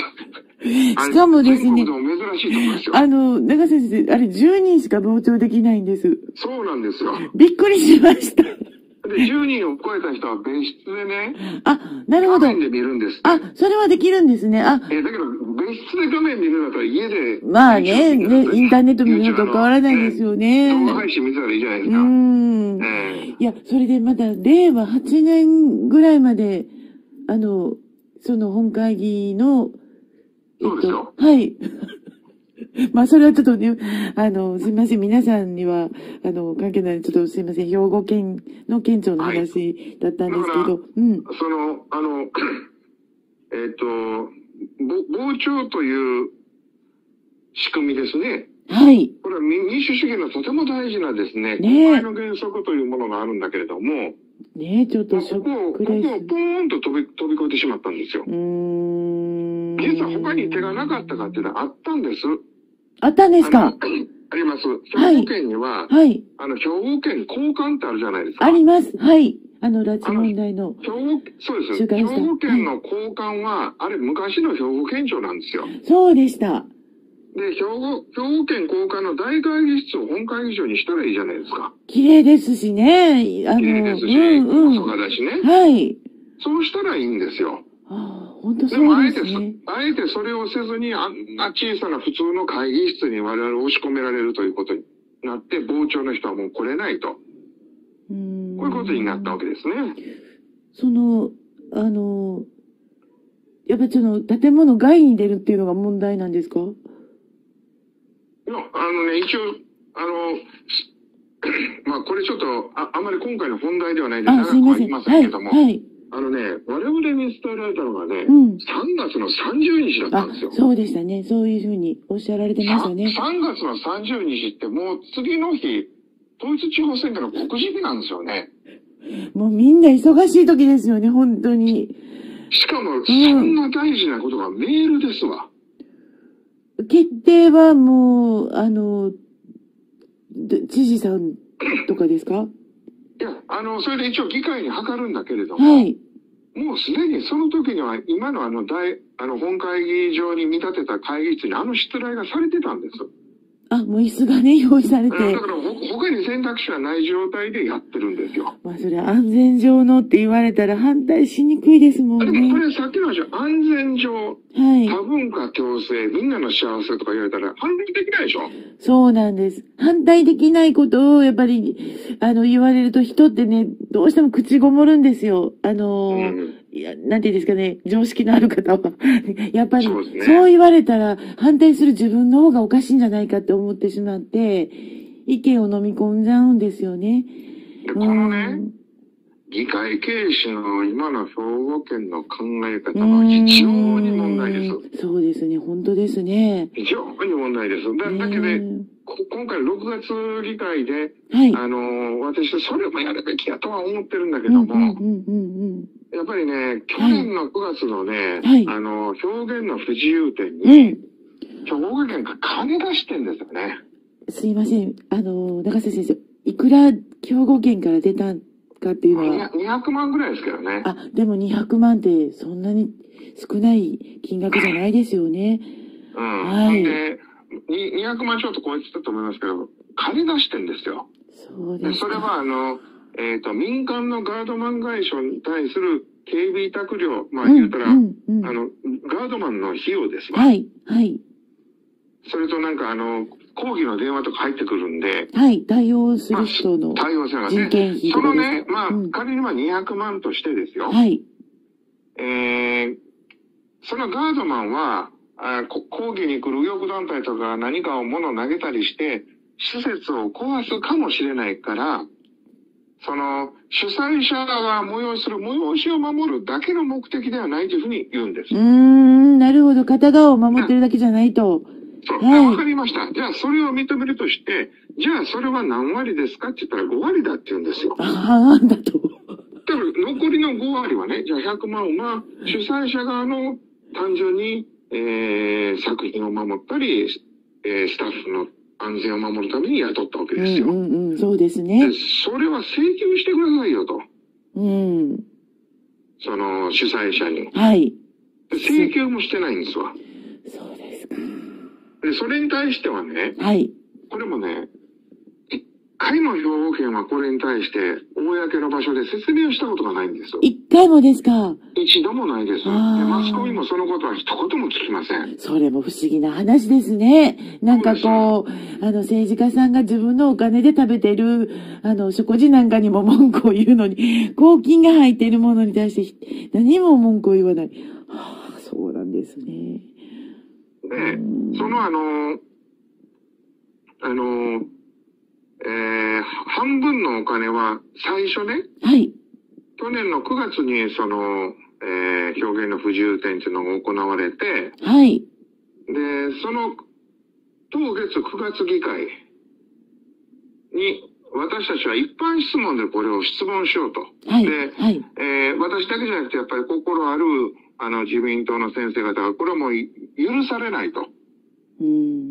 しかもですね、 珍しいと思いますよ。 あの、長先生、あれじゅうにんしか傍聴できないんです。 そうなんですよ。 びっくりしました。 で、じゅうにんを超えた人は別室でね。 あ、なるほど。 画面で見るんです。 あ、それはできるんですね。あ、 えー、だけど、別室で画面見るんだったら家で。 まあね、ね、インターネット見るのと変わらないですよね。 動画配信見たらいいじゃないですか。 うん。えー、いや、それでまだ、れいわはちねんぐらいまで、あの、その本会議の、 えっと、そうですよ。 はい。まあ、それはちょっとね、あの、すみません。皆さんには、あの、関係ない、ちょっとすみません。兵庫県の県庁の話だったんですけど、 うん。その、あの、えっと、傍聴という仕組みですね。 はい。 これは民主主義のとても大事なですね、国会の原則というものがあるんだけれども、 ねえ、ちょっとショックです。ここを、 ここをポーンと飛び、飛び越えてしまったんですよ。うーん。実は他に手がなかったかっていうのはあったんです。 あったんですか？ あります。兵庫県には、 はい。 あの、兵庫県交換ってあるじゃないですか。 あります。はい。あの、拉致問題の。 兵庫、そうです。兵庫県の交換は、あれ、昔の兵庫県庁なんですよ。 そうでした。 で、兵庫、兵庫県交換の大会議室を本会議場にしたらいいじゃないですか。 綺麗ですしね。あの、 綺麗ですし、 うんうん。 細かだしね。 はい。 そうしたらいいんですよ。 ああ、本当そうですね。 でもあえて、あえてそれをせずに、あんな小さな普通の会議室に我々を押し込められるということになって、傍聴の人はもう来れないと。うん。こういうことになったわけですね。 その、あの、やっぱりその建物外に出るっていうのが問題なんですか？ いや、あのね、一応、あの、まあこれちょっと、あ、あまり今回の本題ではないんで、長くは言いませんけども、はい、はい。あのね、我々に伝えられたのがね、うん、さんがつのさんじゅうにちだったんですよ。 そうでしたね。そういうふうにおっしゃられてましたね。 さんがつのさんじゅうにちってもう次の日、統一地方選挙の告示日なんですよね。 もうみんな忙しい時ですよね、本当に。 しかも、そんな大事なことがメールですわ。 うん、決定はもう、あの、知事さんとかですか？ いや、あの、それで一応議会に諮るんだけれども、はい。もうすでにその時には今のあの大、あの本会議場に見立てた会議室にあの出題がされてたんです。 あ、もう椅子がね、用意されて。 だから他に選択肢はない状態でやってるんですよ。 まあそれ安全上のって言われたら反対しにくいですもんね。 でもこれさっきの話、安全上、はい、多文化共生、みんなの幸せとか言われたら反対できないでしょ？そうなんです。反対できないことをやっぱり、あの、言われると人ってね、どうしても口ごもるんですよ。あの、うん、いや、なんていうんですかね、常識のある方は。やっぱり、そうですね、そう言われたら反対する自分の方がおかしいんじゃないかって思ってしまって、意見を飲み込んじゃうんですよね。 で、このね、うん、議会軽視の今の兵庫県の考え方は非常に問題です。 そうですね、本当ですね。 非常に問題です。だだけで、今回ろくがつ議会で、はい、あの、私それもやるべきやとは思ってるんだけども、やっぱりね、去年のくがつのね、はい、あの、表現の不自由点に、うん、兵庫県が金出してんですよね。 すいません。あの、長瀬先生、いくら兵庫県から出たかっていうのは。 にひゃくまんぐらいですけどね。 あ、でもにひゃくまんってそんなに少ない金額じゃないですよね。 うん。はい。で、にひゃくまんちょっと超えてたと思いますけど、金出してんですよ。 そうですか。 でそれはあの、えっと、民間のガードマン会社に対する警備委託料、まあ言うたら、うんうんうん、あの、ガードマンの費用ですわ。 はい、はい。 それとなんかあの、抗議の電話とか入ってくるんで。 はい、対応する人の対応するの人件費とか、ね。そのね、まあ、うん、仮にまあにひゃくまんとしてですよ。 はい。 えー、そのガードマンは、あ抗議に来る右翼団体とか何かを物を投げたりして、施設を壊すかもしれないから、その、主催者が催する催しを守るだけの目的ではないというふうに言うんです。 うーん、なるほど。片側を守ってるだけじゃないと。 そう。はい、わかりました。じゃあ、それを認めるとして、じゃあ、それは何割ですかって言ったらごわりだって言うんですよ。 ああ、だと。 だから残りのごわりはね、じゃあひゃくまんは主催者側の単純に、えー、作品を守ったり、えー、スタッフの安全を守るために雇ったわけですよ。 うんうんうん、そうですね。 で、それは請求してくださいよと。 うん。 その主催者に。 はい。 請求もしてないんですわ。 そうですか。 で、それに対してはね、 はい。 これもね、一回も兵庫県はこれに対して、公の場所で説明をしたことがないんですよ。 一回もですか？ 一度もないです。で、マスコミもそのことは一言も聞きません。 それも不思議な話ですね。なんかこう、あの政治家さんが自分のお金で食べてる、あの、食事なんかにも文句を言うのに、公金が入っているものに対して何も文句を言わない。はあ、そうなんですね。 で、そのあの、あの、えー、半分のお金は最初ね、 はい。 去年のくがつにその、えー、表現の不自由展というのが行われて、 はい。 で、その当月くがつ議会に私たちは一般質問でこれを質問しようと。 はい。 で、はい、えー、私だけじゃなくてやっぱり心あるあの自民党の先生方がこれはもう許されないと。うん。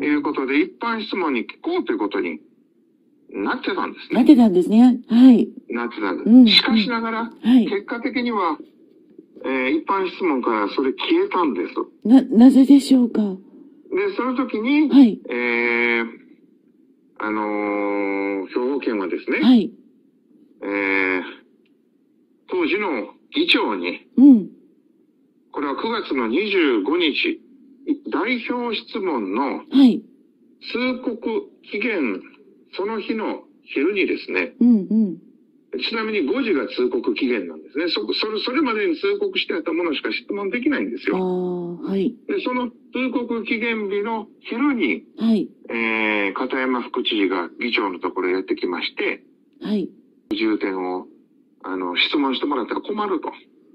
いうことで一般質問に聞こうということになってたんですね。 なってたんですね。はい。 なってたんです。うん、しかしながら、はい、結果的には、えー、一般質問からそれ消えたんです。 な、なぜでしょうか。で、 その時に、はい、えー、あのー、兵庫県はですね、はい、えー、当時の議長に、うん、これはくがつのにじゅうごにち、代表質問の通告期限、その日の昼にですね、うんうん、ちなみにごじが通告期限なんですね。そ、それ、それまでに通告してあったものしか質問できないんですよ。 あ、はい、 で、その通告期限日の昼に、はい、えー、片山副知事が議長のところへやってきまして、はい、重点を、あの、質問してもらったら困ると。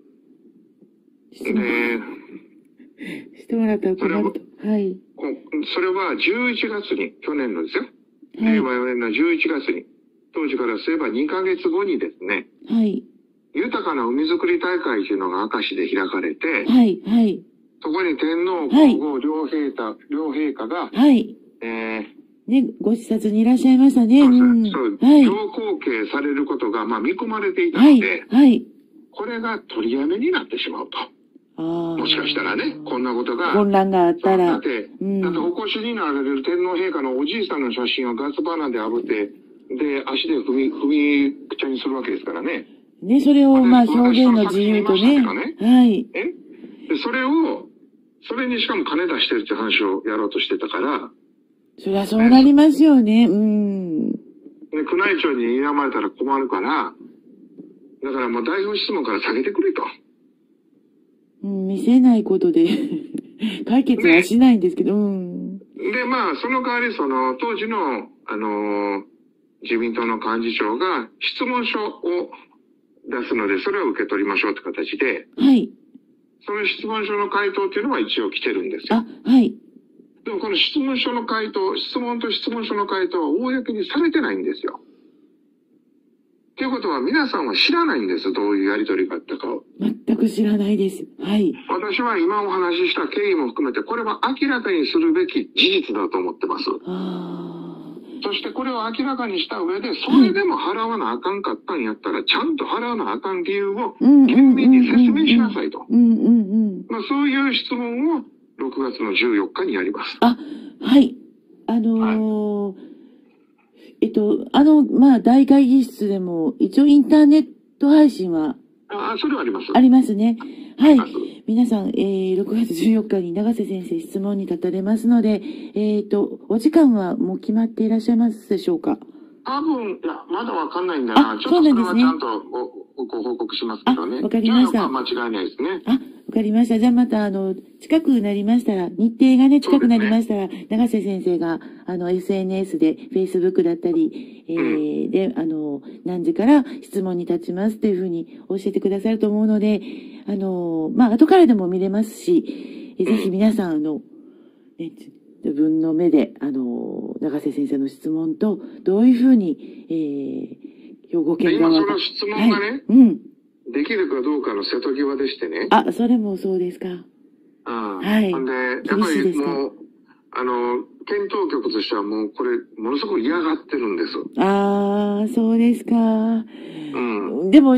で、 してもらったら困ると。はい。 それはじゅういちがつに、去年のですよ。令和よねんのじゅういちがつに、当時からすればにかげつごにですね、はい。豊かな海づくり大会というのが明石で開かれて、はい、はい。そこに天皇皇后両陛下、両陛下が、はい。えー、 ね、ご視察にいらっしゃいましたね。 そうです。そう、はい。強行刑されることが、まあ見込まれていたので、はい。はい、これが取りやめになってしまうと。もしかしたらね、こんなことが。 混乱があったら。 だって、うん、だってお越しになられる天皇陛下のおじいさんの写真をガスバーナーで炙って、で、足で踏み、踏みくちゃにするわけですからね。 ね、それを、まあ、表現の自由とね。ねはい。 えで、それを、それにしかも金出してるって話をやろうとしてたから。 そりゃそうなりますよね。うん。で、 宮内庁に睨まれたら困るから、だからもう代表質問から下げてくれと。 うん、見せないことで解決はしないんですけど、うん。 で、まあ、その代わり、その、当時の、あのー、自民党の幹事長が質問書を出すので、それを受け取りましょうって形で、はい。その質問書の回答っていうのは一応来てるんですよ。 あ、はい。 でもこの質問書の回答、質問と質問書の回答は公にされてないんですよ。ということは皆さんは知らないんです。どういうやりとりがあったかを。 全く知らないです。はい。 私は今お話しした経緯も含めて、これは明らかにするべき事実だと思ってます。あそしてこれを明らかにした上で、それでも払わなあかんかったんやったら、ちゃんと払わなあかん理由を県民に説明しなさいと。まあそういう質問をろくがつのじゅうよっかにやります。 あ、はい。あのーはいえっと、あの、まあ、大会議室でも、一応インターネット配信は、 ああ、それはあります。 ありますね。はい。皆さん、えー、ろくがつじゅうよっかに永瀬先生質問に立たれますので、えっと、お時間はもう決まっていらっしゃいますでしょうか？ 多分、いや、まだわかんないんだな。ちょっとそれはちゃんとご、ご報告しますけどね。 わかりました。 間違いないですね。 あ、わかりました。じゃあまた、あの、近くなりましたら、日程がね、近くなりましたら、ね、永瀬先生が、あの、エスエヌエス で、Facebook だったり、えー、うん、で、あの、何時から質問に立ちますというふうに教えてくださると思うので、あの、まあ、後からでも見れますし、えぜひ皆さん、あの、ね、自分の目で、あの、永瀬先生の質問と、どういうふうに、えー、兵庫県側が。 今その質問がね、はい、うん。できるかどうかの瀬戸際でしてね。 あ、それもそうですか。 ああ。はい。んで、やっぱりもう、あの、県当局としてはもうこれ、ものすごく嫌がってるんです。 ああ、そうですか。うん。でも、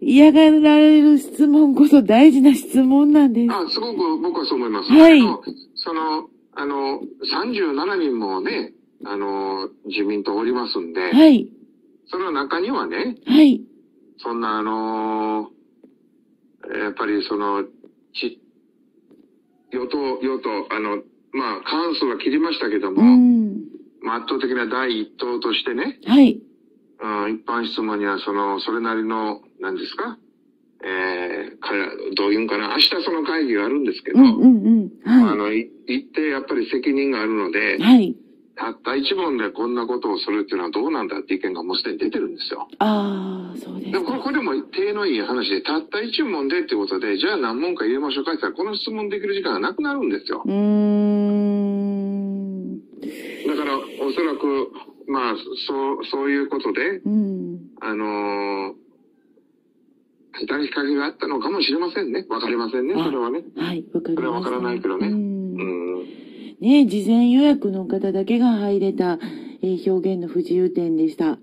嫌がられる質問こそ大事な質問なんです。 あ、すごく僕はそう思います。 はい。 その、あの、さんじゅうななにんもね、あの、自民党おりますんで、 はい。 その中にはね、 はい。 そんなあの、やっぱりその、ち、与党、与党、あの、まあ、過半数は切りましたけども、うん、まあ、圧倒的な第一党としてね、 はい。 うん、一般質問にはその、それなりの、何ですか、えー、彼ら、どういうんかな、明日その会議があるんですけど、うんうんうんはい、あの、い、行ってやっぱり責任があるので、はい。たった一問でこんなことをするっていうのはどうなんだって意見がもうすでに出てるんですよ。 ああ、そうですか。 でもこれ、これも手のいい話で、たった一問でってことで、じゃあ何問か入れましょうかって言ったら、この質問できる時間がなくなるんですよ。うーん。だから、おそらく、まあ、そう、そういうことで、うん、あのー、働きかけがあったのかもしれませんね。わかりませんね、それはね。 はい、わかります、ね。それはわからないけどね。うん。 うんね、事前予約の方だけが入れた、えー、表現の不自由展でした。はい。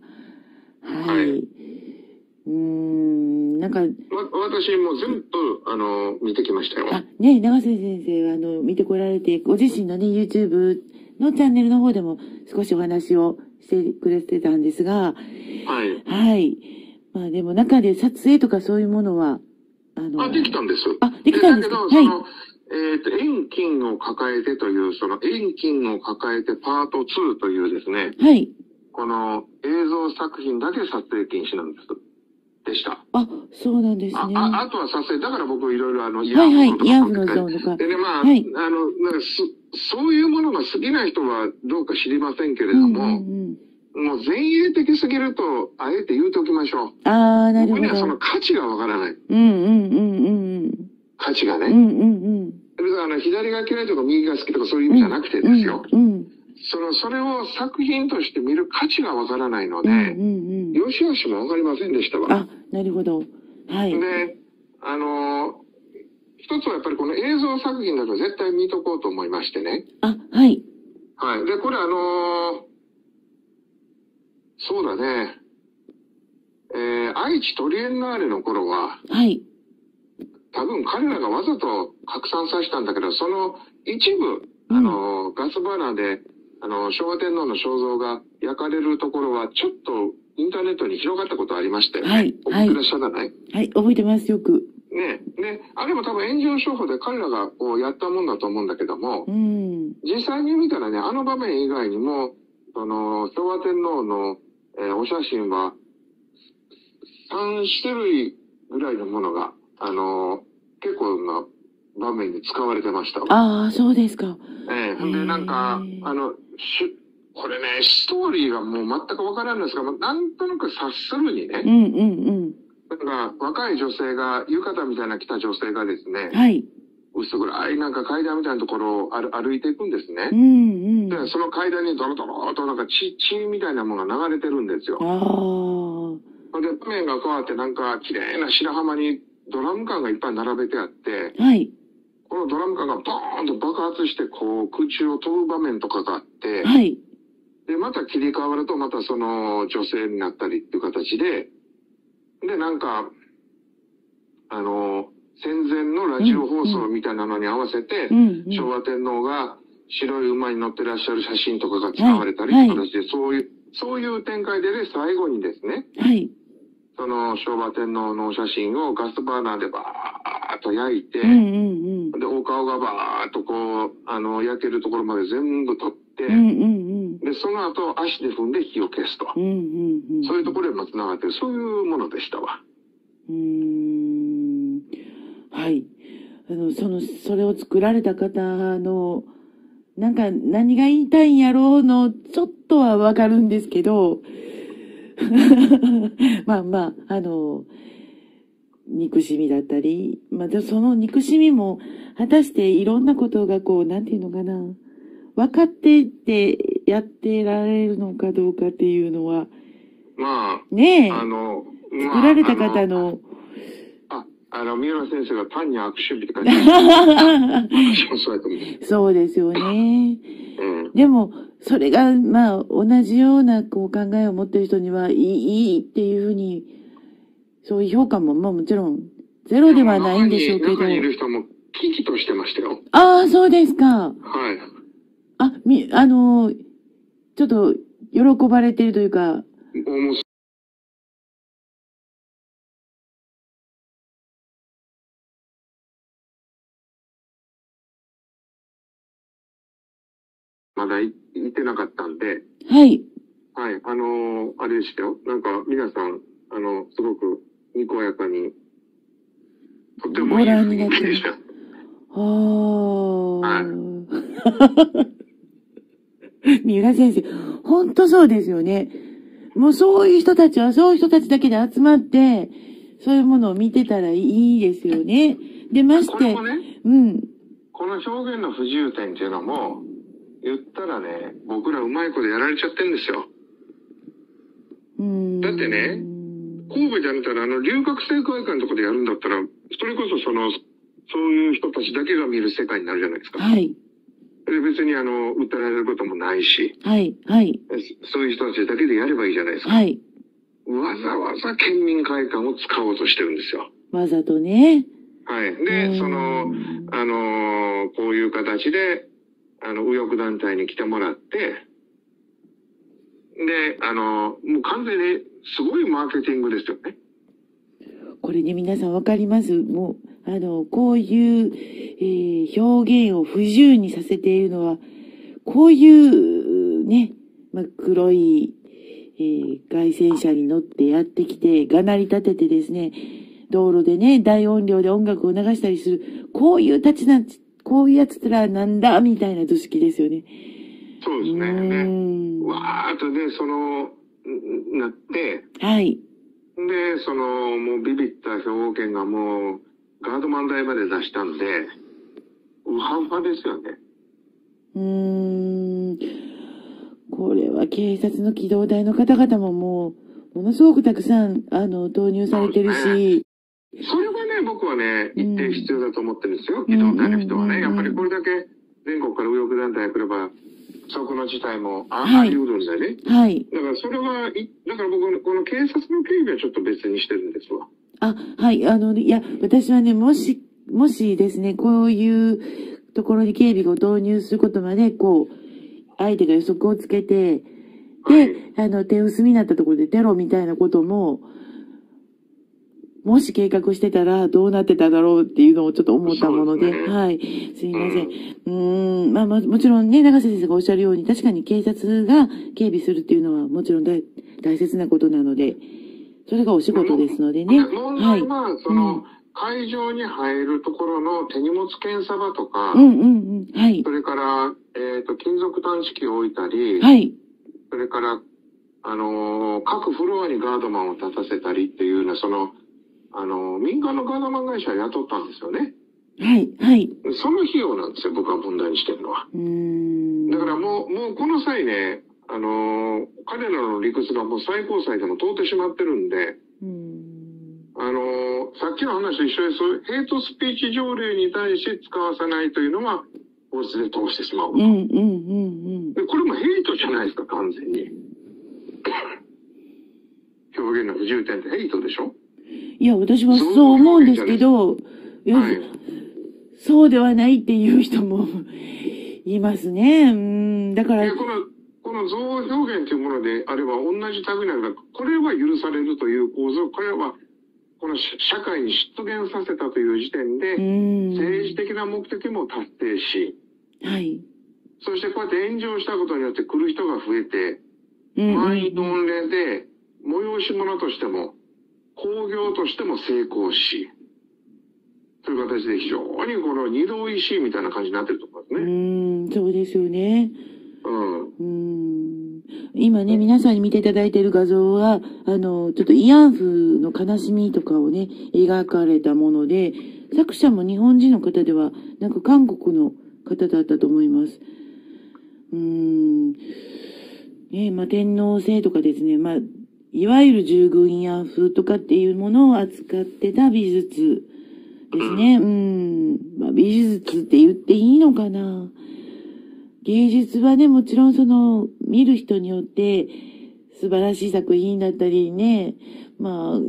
はい、うーん、なんか。わ、 私も全部、あの、見てきましたよ。 あ、ね、長瀬先生は、あの、見てこられて、ご自身のね、YouTube のチャンネルの方でも少しお話をしてくれてたんですが。 はい。 はい。まあでも中で撮影とかそういうものは、 あの。あ、できたんです。 あ、できたんですか。 だけど、その、はいえっと、遠近を抱えてという、その遠近を抱えてパートツーというですね。 はい。 この映像作品だけ撮影禁止なんです。でした。 あ、そうなんですね。 あ、あ、あとは撮影、だから僕いろいろあの、 イヤーフのイヤーフのゾーンとか。 でね、まあ、はい、あの、なんかす、そういうものが好きな人はどうか知りませんけれども、うんうんうん、もう前衛的すぎると、あえて言うておきましょう。 ああ、なるほど。 僕にはその価値がわからない。 うんうんうんうん。 価値がね。 うんうんうん。 あの左が嫌いとか右が好きとかそういう意味じゃなくてですよ。うんうんうん、その、それを作品として見る価値がわからないので、うんうんうん、よしあしもわかりませんでしたわ。 あ、なるほど。はい。 で、あの、一つはやっぱりこの映像作品だと絶対見とこうと思いましてね。 あ、はい。 はい。で、これあの、そうだね。えー、愛知トリエンナーレの頃は、 はい。 多分彼らがわざと拡散させたんだけど、その一部、あの、うん、ガスバーナーで、あの、昭和天皇の肖像が焼かれるところは、ちょっとインターネットに広がったことありましたよね。はい。覚えてらっしゃらない？ はい、覚えてます、よく。 ね。で、あれも多分炎上商法で彼らがこうやったもんだと思うんだけども、うん、実際に見たらね、あの場面以外にも、その、昭和天皇の、えー、お写真は、さん種類ぐらいのものが、あの、結構な場面に使われてました。 ああ、そうですか。 ええー、で、なんか、あの、しこれね、ストーリーがもう全くわからないんですが、なんとなく察するにね、 うんうんうん。 なんか、若い女性が、浴衣みたいな着た女性がですね、 はい。 薄暗いなんか階段みたいなところを歩歩いていくんですね。 うんうん。 で、その階段にドロドロとなんか血、血みたいなものが流れてるんですよ。 ああ。 で、場面が変わってなんか綺麗な白浜にドラム缶がいっぱい並べてあって、 はい。 このドラム缶がボーンと爆発してこう空中を飛ぶ場面とかがあって、 はい。 で、また切り替わるとまたその女性になったりっていう形で、で、なんか、あの、戦前のラジオ放送みたいなのに合わせて、うんうん、昭和天皇が白い馬に乗ってらっしゃる写真とかが使われたりって形で、はいはい、そういう、そういう展開で、ね、最後にですね、 はい。 その昭和天皇の写真をガスバーナーでバーッと焼いて、 うんうんうん、 で、お顔がバーッとこう、あの、焼けるところまで全部取って、 うんうんうん、 で、その後足で踏んで火を消すと。 うんうんうん、 そういうところで繋がってる、そういうものでしたわ。 うーん。はい。あの、その、それを作られた方の、なんか何が言いたいんやろうの、ちょっとはわかるんですけど、まあまあ、あの、憎しみだったり、まあ、その憎しみも、果たしていろんなことがこう、なんていうのかな、分かっていってやってられるのかどうかっていうのは、 まあ、 ねえ、 あの、 作られた方の、 あ、あの、三浦先生が単に悪趣味って書いてある。 そうですよね。 うん、 でも、それが、まあ、同じようなこう考えを持っている人には、いい、いいっていうふうにそういう評価も、まあもちろん、ゼロではないんでしょうけど。 中にいる人も危機としてましたよ。 ああ、そうですか。 はい。 あ、み、あの、ちょっと、喜ばれているというか。 もうまだ行ってなかったんで。 はい。 はい。あのー、あれでしたよ。なんか、皆さん、あの、すごく、にこやかに、とてもいい雰囲気でした。はあ。 はい。 三浦先生、ほんとそうですよね。もうそういう人たちは、そういう人たちだけで集まって、そういうものを見てたらいいですよね。で、まして、 これもね、 うん。 この表現の不自由点っていうのも、言ったらね、僕らうまいことやられちゃってるんですよ。 うーん。 だってね、神戸じゃなくてあの、留学生会館のとこでやるんだったら、それこそその、そういう人たちだけが見る世界になるじゃないですか。 はい。 で別にあの、訴えられることもないし。 はい、はい。 そういう人たちだけでやればいいじゃないですか。 はい。 わざわざ県民会館を使おうとしてるんですよ。 わざとね。 はい。で、その、あのー、こういう形で、あの、右翼団体に来てもらって、で、あのー、もう完全にすごいマーケティングですよね。 これね、皆さんわかります？もう、あの、こういう、えー、表現を不自由にさせているのは、こういう、ね、まあ、黒い、えー、外旋車に乗ってやってきて、がなり立ててですね、道路でね、大音量で音楽を流したりする、こういうたちなんこういうやつらなんだ、みたいな図式ですよね。 そうですね。ねわーっとね、その、なって、 はい。 で、その、もうビビった表現がもう、ガードマン台まで出したんで、ウハウハですよね。 うーん。これは警察の機動隊の方々ももう、ものすごくたくさん、あの、投入されてるし。 それはね、僕はね、一定必要だと思ってるんですよ。機動隊の人はね。やっぱりこれだけ全国から右翼団体が来れば、そこの事態もあり得るんだよね。 はい。 だからそれは、だから僕、この警察の警備はちょっと別にしてるんですわ。 あ、はい。あの、いや、私はね、もし、もしですね、こういうところに警備を導入することまで、こう、相手が予測をつけて、で、はい、あの、手薄になったところでテロみたいなことも、もし計画してたらどうなってただろうっていうのをちょっと思ったもので、でね、はい。すいません。うん、ん、まあ、まあ、もちろんね、長瀬先生がおっしゃるように、確かに警察が警備するっていうのはもちろん大大切なことなので、それがお仕事ですのでね。 問題は、その、うん、会場に入るところの手荷物検査場とか、 うんうんうん、はい。 それから、えっと、金属探知機を置いたり、 はい。 それから、あのー、各フロアにガードマンを立たせたりっていうような、その、あのー、民間のガードマン会社を雇ったんですよね。 はい、はい。 その費用なんですよ、僕は問題にしてるのは。 うーん。 だからもう、もうこの際ね、あのー、彼らの理屈がもう最高裁でも通ってしまってるんで、 うーん。 あのー、さっきの話と一緒で、そういうヘイトスピーチ条例に対して使わせないというのは、法律で通してしまう。 うんうんうんうん。 でこれもヘイトじゃないですか、完全に。表現の不自由点ってヘイトでしょ？ いや、私はそう思うんですけど、いや、はい、そうではないっていう人もいますね。うん、だから。 この、この造表現というものであれば同じ類なんだ。これは許されるという構造、これは、この社会に出現させたという時点で、政治的な目的も達成し、 はい。 そしてこうやって炎上したことによって来る人が増えて、満員御礼で、催し物としても、工業としても成功し、という形で非常にこの二度おいしいみたいな感じになってると思いますね。 うーん、そうですよね。 うん。 うーん。今ね、皆さんに見ていただいている画像は、あの、ちょっと慰安婦の悲しみとかをね、描かれたもので、作者も日本人の方では、なんか韓国の方だったと思います。うーん。ね、まあ、天皇制とかですね、まあ、いわゆる従軍慰安婦とかっていうものを扱ってた美術ですね。うん。まあ、美術って言っていいのかな。芸術はね、もちろんその、見る人によって素晴らしい作品だったりね、まあ、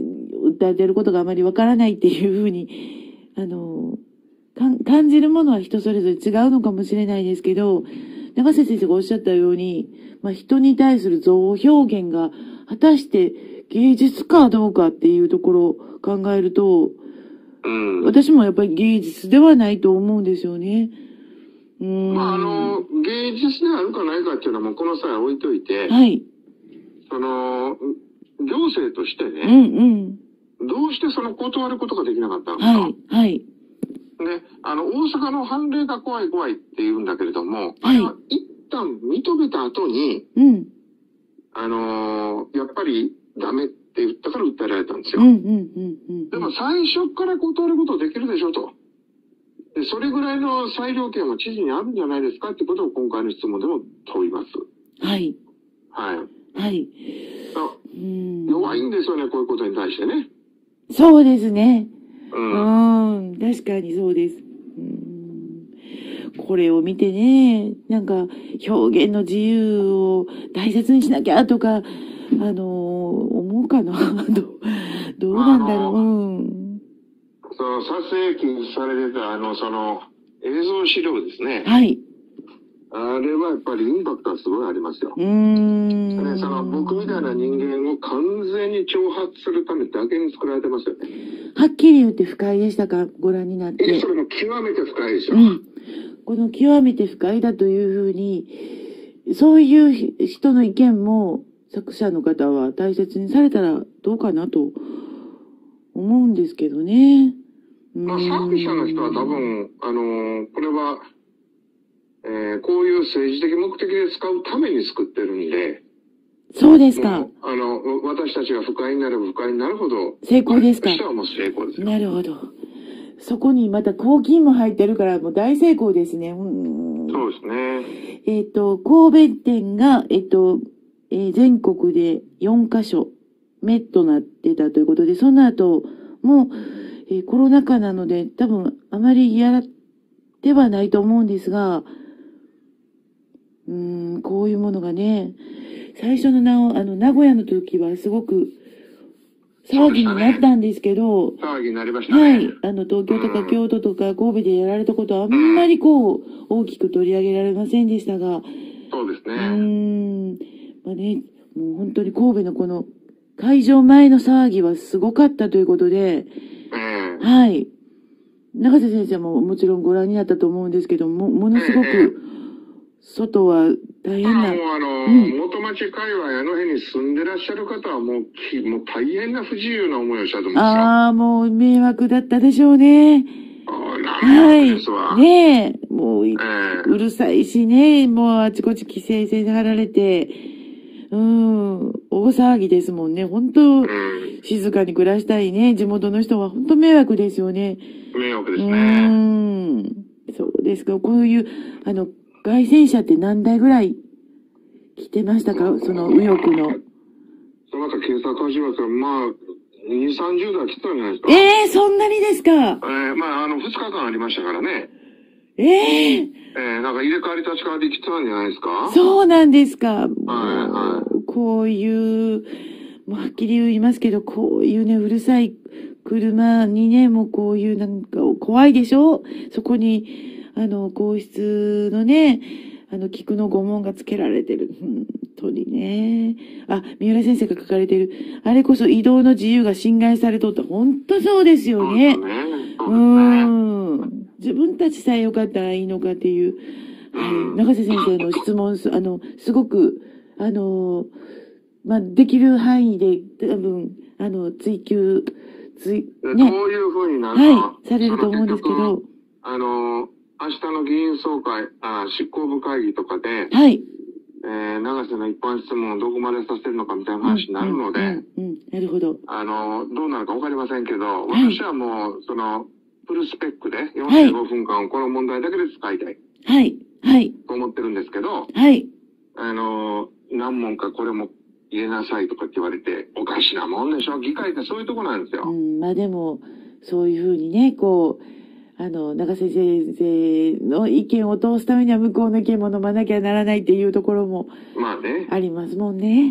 訴えてることがあまりわからないっていうふうに、あの、か感じるものは人それぞれ違うのかもしれないですけど、永瀬先生がおっしゃったように、まあ、人に対する像表現が果たして芸術かどうかっていうところを考えると、 うん、 私もやっぱり芸術ではないと思うんですよね。うん。 まあ、あの、芸術であるかないかっていうのはもうこの際置いといて、 はい。 その、行政としてね、 うんうん。 どうしてその断ることができなかったのか。はい、 はい。 で、あの、大阪の判例が怖い怖いって言うんだけれども、 はい、 あれは一旦認めた後に、 うん。 あのー、やっぱりダメって言ったから訴えられたんですよ。 うんうんうんうん。 でも最初から断ることできるでしょと。で、それぐらいの裁量権は知事にあるんじゃないですかってことを今回の質問でも問います。 はい。 はい。 はい。 うん、弱いんですよね、こういうことに対してね。 そうですね。 うん。 うん、確かにそうです。うん、これを見てね、なんか表現の自由を大切にしなきゃとか、あのー、思うかなどどうなんだろう。うん。 その撮影機されてたあの、その映像資料ですね。 はい。 あれはやっぱりインパクトはすごいありますよ。 うーん。 ね、その僕みたいな人間を完全に挑発するためだけに作られてますよね。 はっきり言って不快でしたか、ご覧になって。 え、それも極めて不快ですよ。 うん。この極めて不快だというふうに、そういう人の意見も作者の方は大切にされたらどうかなと思うんですけどね。 まあ作者の人は多分、あのー、これは、えー、こういう政治的目的で使うために作ってるんで。 そうですか。 あの、私たちが不快になれば不快になるほど。 成功ですか。 私はもう成功ですよ。 なるほど。そこにまた公金も入ってるからもう大成功ですね。うん、 そうですね。 えっと、神戸店が、えっと、えー、全国でよんカ所目となってたということで、その後も、えー、コロナ禍なので多分あまりやってはないと思うんですが、うーん、こういうものがね、最初のなあの、名古屋の時はすごく騒ぎになったんですけど、 ね、騒ぎになりましたね。 はい。あの、東京とか京都とか神戸でやられたことはあんまりこう、大きく取り上げられませんでしたが、 そうですね。 うーん、まあね、もう本当に神戸のこの会場前の騒ぎはすごかったということで、 うん、 はい。永瀬先生ももちろんご覧になったと思うんですけども、ものすごく、外は大変な。 もうあの、うん、元町界隈あの辺に住んでらっしゃる方はもう、もう大変な不自由な思いをしたと思うんですよ。 ああ、もう迷惑だったでしょうね。 はい。 ねえ、もう、えー、うるさいしね、もうあちこち規制線張られて、うん、大騒ぎですもんね。本当、うん、静かに暮らしたいね、地元の人は本当迷惑ですよね。 迷惑ですね。 うん、そうですか。こういう、あの、外旋車って何台ぐらい来てましたか、その右翼の。 そのまた警察関係ますが、まあ、に、さんじゅうだい来たんじゃないですか。 ええー、そんなにですか。ええー、まあ、あの、ふつかかんありましたからね。 ええー。 えー、なんか入れ替わり立ち替わり来てたんじゃないですか。 そうなんですか。はいはい。 こういう、もうはっきり言いますけど、こういうね、うるさい車にね、もうこういうなんか怖いでしょ。そこに、あの、皇室のね、あの、菊の御紋がつけられてる。本当にね。あ、三浦先生が書かれている。あれこそ移動の自由が侵害されとった。本当そうですよね。うーん。自分たちさえ良かったらいいのかっていう。はい。永瀬先生の質問、あの、すごく、あの、まあ、できる範囲で、多分、あの、追求、追、 ね。こういうふうになるはい、されると思うんですけど。 あの、明日の議員総会、あ執行部会議とかで、 はい。 えー、永瀬の一般質問をどこまでさせるのかみたいな話になるので、うん、 うん、うん、なるほど。 あの、どうなるかわかりませんけど、はい、私はもう、その、フルスペックでよんじゅうごふんかんをこの問題だけで使いたい。 はい、はい。 と思ってるんですけど、 はい。 あの、何問かこれも入れなさいとかって言われて、おかしなもんでしょ。議会ってそういうとこなんですよ。 うん、まあでも、そういうふうにね、こう、あの、永瀬先生の意見を通すためには向こうの意見も飲まなきゃならないっていうところも、 まあね。 ありますもんね。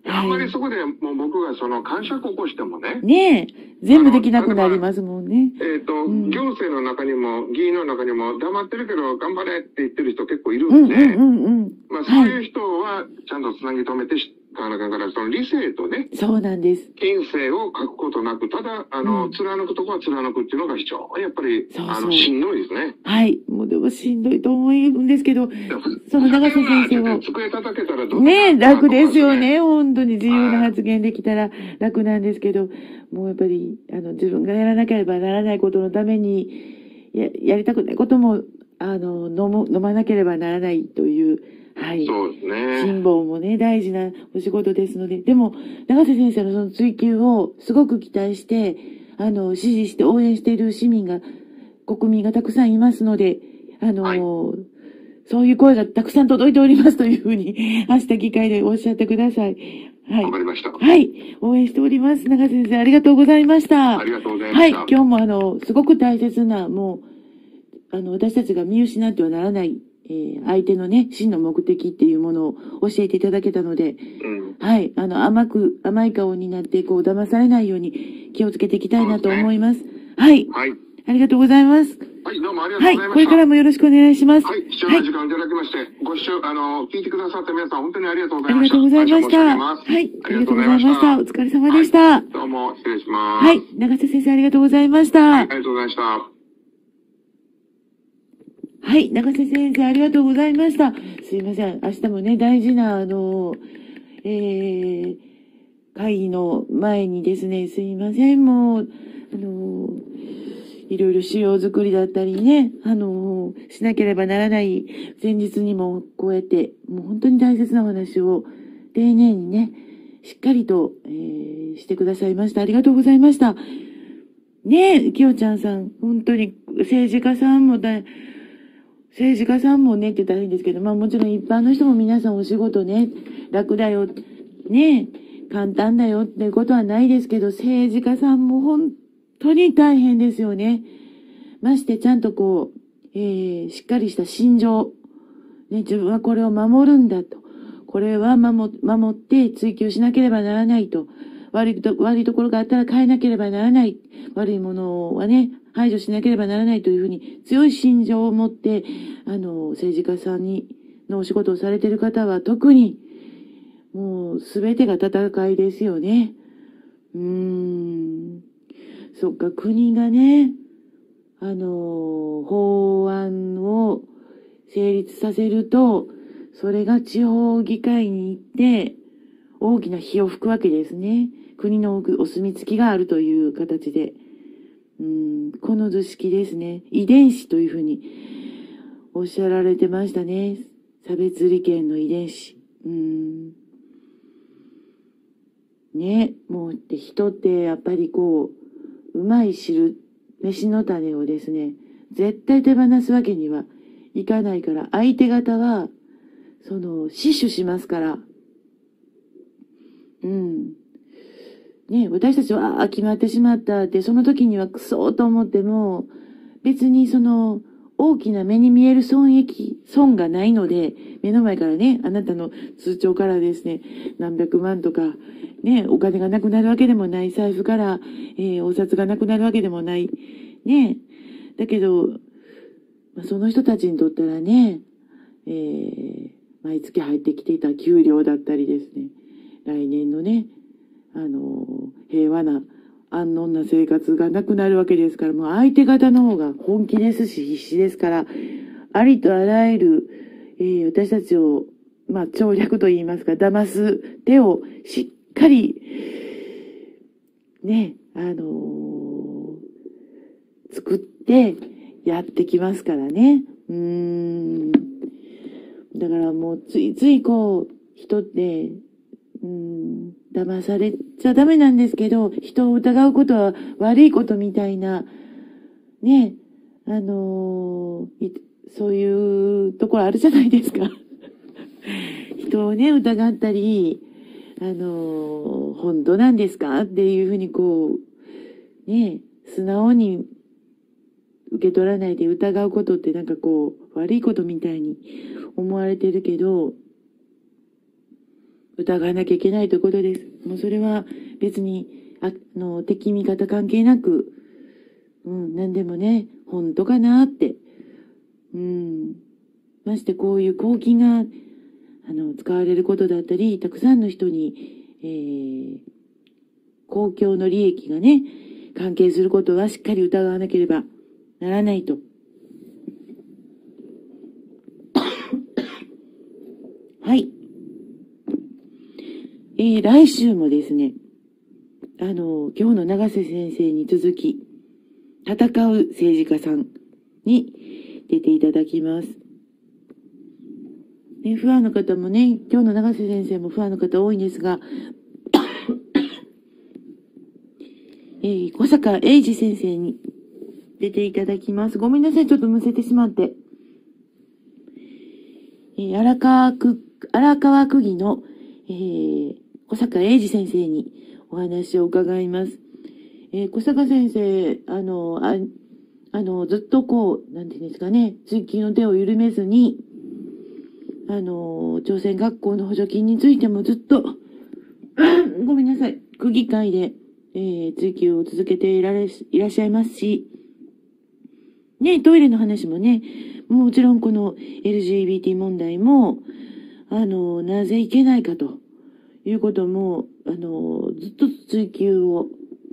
あんまりそこでもう僕がその感触を起こしてもね。 ねえ。全部できなくなりますもんね。 えっと、うん、行政の中にも、議員の中にも、黙ってるけど頑張れって言ってる人結構いるんで、うんうんうんうん、まあそういう人はちゃんとつなぎ止めてし、あの、だからその理性とね。 そうなんです。 金性を書くことなく、ただ、あの、うん、貫くとこは貫くっていうのが非常にやっぱり、そうそう、あの、しんどいですね。 はい。もうでもしんどいと思うんですけど、その長瀬先生を。 机叩けたらどうねえ、楽ですよね。本当に自由な発言できたら楽なんですけど、もうやっぱり、あの、自分がやらなければならないことのために、や、やりたくないことも、あの、飲む、飲まなければならないという、はい。 そうですね。 辛抱もね、大事なお仕事ですので。でも、長瀬先生のその追求をすごく期待して、あの、支持して応援している市民が、国民がたくさんいますので、あの、はい、そういう声がたくさん届いておりますというふうに、明日議会でおっしゃってください。はい。 わかりました。 はい。応援しております。長瀬先生、ありがとうございました。 ありがとうございました。 はい。今日もあの、すごく大切な、もう、あの、私たちが見失ってはならない、えー、相手のね、真の目的っていうものを教えていただけたので、うん、はい。あの、甘く、甘い顔になって、こう、騙されないように気をつけていきたいなと思います。すね、はい。 はい。 ありがとうございます。 はい、どうもありがとうございました。 はい。これからもよろしくお願いします。 はい。貴重な時間いただきまして、はい、ご視聴、あの、聞いてくださった皆さん、本当にありがとうございました。 ありがとうございました。はい。ありがとうございました。お疲れ様でした。はい、 どうも、失礼します。 はい。長瀬先生、ありがとうございました。はい、 ありがとうございました。 はい。長瀬先生、ありがとうございました。すいません。明日もね、大事な、あの、えー、会議の前にですね、すいません。もう、あの、いろいろ資料作りだったりね、あの、しなければならない前日にもこうやって、もう本当に大切なお話を丁寧にね、しっかりと、えー、してくださいました。ありがとうございました。ねえ、きよちゃんさん、本当に政治家さんもだ、政治家さんもねって言ったらいいんですけど、まあもちろん一般の人も皆さんお仕事ね、楽だよ、ね、簡単だよっていうことはないですけど、政治家さんも本当に大変ですよね。ましてちゃんとこう、えー、しっかりした心情、ね、自分はこれを守るんだと。これは守、守って追求しなければならないと。悪いと、悪いところがあったら変えなければならない。悪いものはね、排除しなければならないというふうに強い心情を持って、あの、政治家さんに、のお仕事をされている方は特に、もうすべてが戦いですよね。うーん。そっか、国がね、あの、法案を成立させると、それが地方議会に行って、大きな火を吹くわけですね。国のお墨付きがあるという形で。うん、この図式ですね。遺伝子というふうにおっしゃられてましたね。差別利権の遺伝子。うん、ね、もうって人ってやっぱりこう、うまい汁、飯の種をですね、絶対手放すわけにはいかないから、相手方は、その、死守しますから。うん。ね、私たちは、あ、決まってしまったって、その時にはクソーと思っても、別にその、大きな目に見える損益、損がないので、目の前からね、あなたの通帳からですね、何百万とか、ね、お金がなくなるわけでもない、財布から、えー、お札がなくなるわけでもない。ね。だけど、まあ、その人たちにとったらね、えー、毎月入ってきていた給料だったりですね、来年のね、あの、平和な、安穏な生活がなくなるわけですから、もう相手方の方が本気ですし必死ですから、ありとあらゆる、えー、私たちを、まあ、調略と言いますか、騙す手をしっかり、ね、あのー、作ってやってきますからね。うーん。だからもうついついこう、人って、うーん、騙されちゃダメなんですけど、人を疑うことは悪いことみたいな、ね、あのー、そういうところあるじゃないですか。人をね、疑ったり、あのー、本当なんですかっていうふうにこう、ね、素直に受け取らないで疑うことってなんかこう、悪いことみたいに思われてるけど、 疑わなきゃいけないということです。もうそれは別に、あの、敵味方関係なく、うん、何でもね、本当かなって。うん。ましてこういう公金が、あの、使われることだったり、たくさんの人に、えー、公共の利益がね、関係することはしっかり疑わなければならないと。はい。えー、来週もですね、あの、今日の永瀬先生に続き、戦う政治家さんに出ていただきます。ね、不安の方もね、今日の永瀬先生も不安の方多いんですが、えー、小坂英二先生に出ていただきます。ごめんなさい、ちょっとむせてしまって。えー、荒川区、荒川区議の、えー、小坂英二先生にお話を伺います。えー、小坂先生、あの、あ、あの、ずっとこう、なんていうんですかね、追及の手を緩めずに、あの、朝鮮学校の補助金についてもずっと、ごめんなさい、区議会で、えー、追及を続けていられ、いらっしゃいますし、ね、トイレの話もね、もちろんこの エルジービーティー 問題も、あの、なぜいけないかということも、あの、ずっと追及を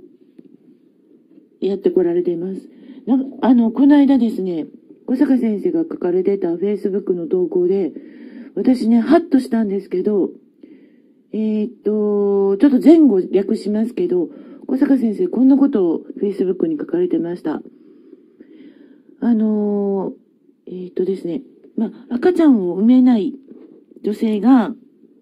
やってこられています。なあの、この間ですね、小坂先生が書かれてた Facebook の投稿で、私ね、ハッとしたんですけど、えー、っと、ちょっと前後略しますけど、小坂先生こんなことを Facebook に書かれてました。あのー、えー、っとですね、まあ、赤ちゃんを産めない女性が、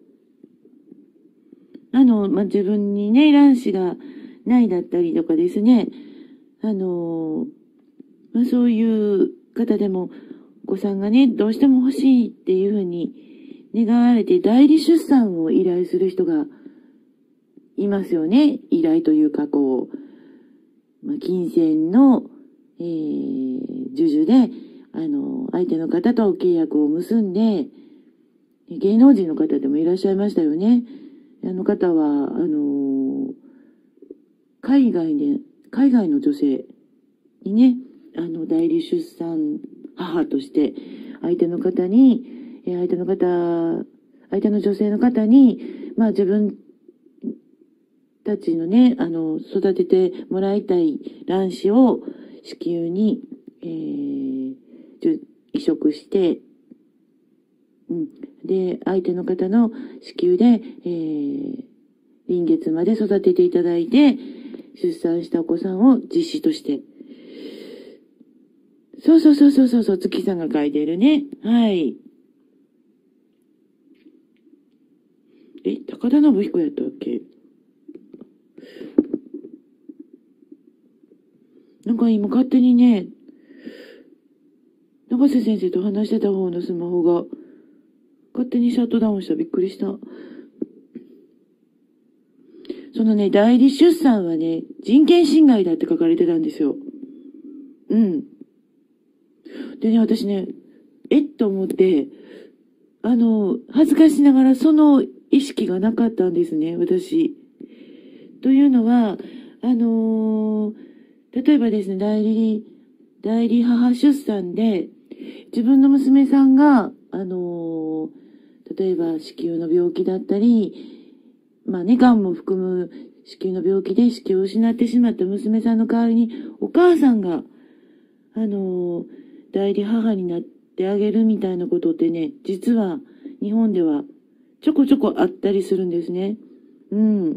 あの、まあ、自分にね、卵子がないだったりとかですね、あのー、まあ、そういう方でも、お子さんがね、どうしても欲しいっていうふうに願われて、代理出産を依頼する人がいますよね。依頼というか、こう、まあ、金銭の、えー、授受で、あの、相手の方と契約を結んで、芸能人の方でもいらっしゃいましたよね。あの方は、あの、海外で、海外の女性にね、あの、代理出産母として、相手の方に、相手の方、相手の女性の方に、まあ自分たちのね、あの、育ててもらいたい卵子を子宮に、えー、移植して、うん。で、相手の方の子宮で、えー、臨月まで育てていただいて、出産したお子さんを実子として。そうそうそうそうそう、月さんが書いているね。はい。え、高田信彦やったっけ？なんか今勝手にね、永瀬先生と話してた方のスマホが、勝手にシャットダウンした。びっくりした。そのね、代理出産はね、人権侵害だって書かれてたんですよ。うん。でね、私ね、えっと思って、あの、恥ずかしながらその意識がなかったんですね、私。というのは、あのー、例えばですね、代理、代理母出産で、自分の娘さんが、あのー、例えば子宮の病気だったり、まあね、癌も含む子宮の病気で子宮を失ってしまった娘さんの代わりに、お母さんが、あのー、代理母になってあげるみたいなことってね、実は日本ではちょこちょこあったりするんですね。うん。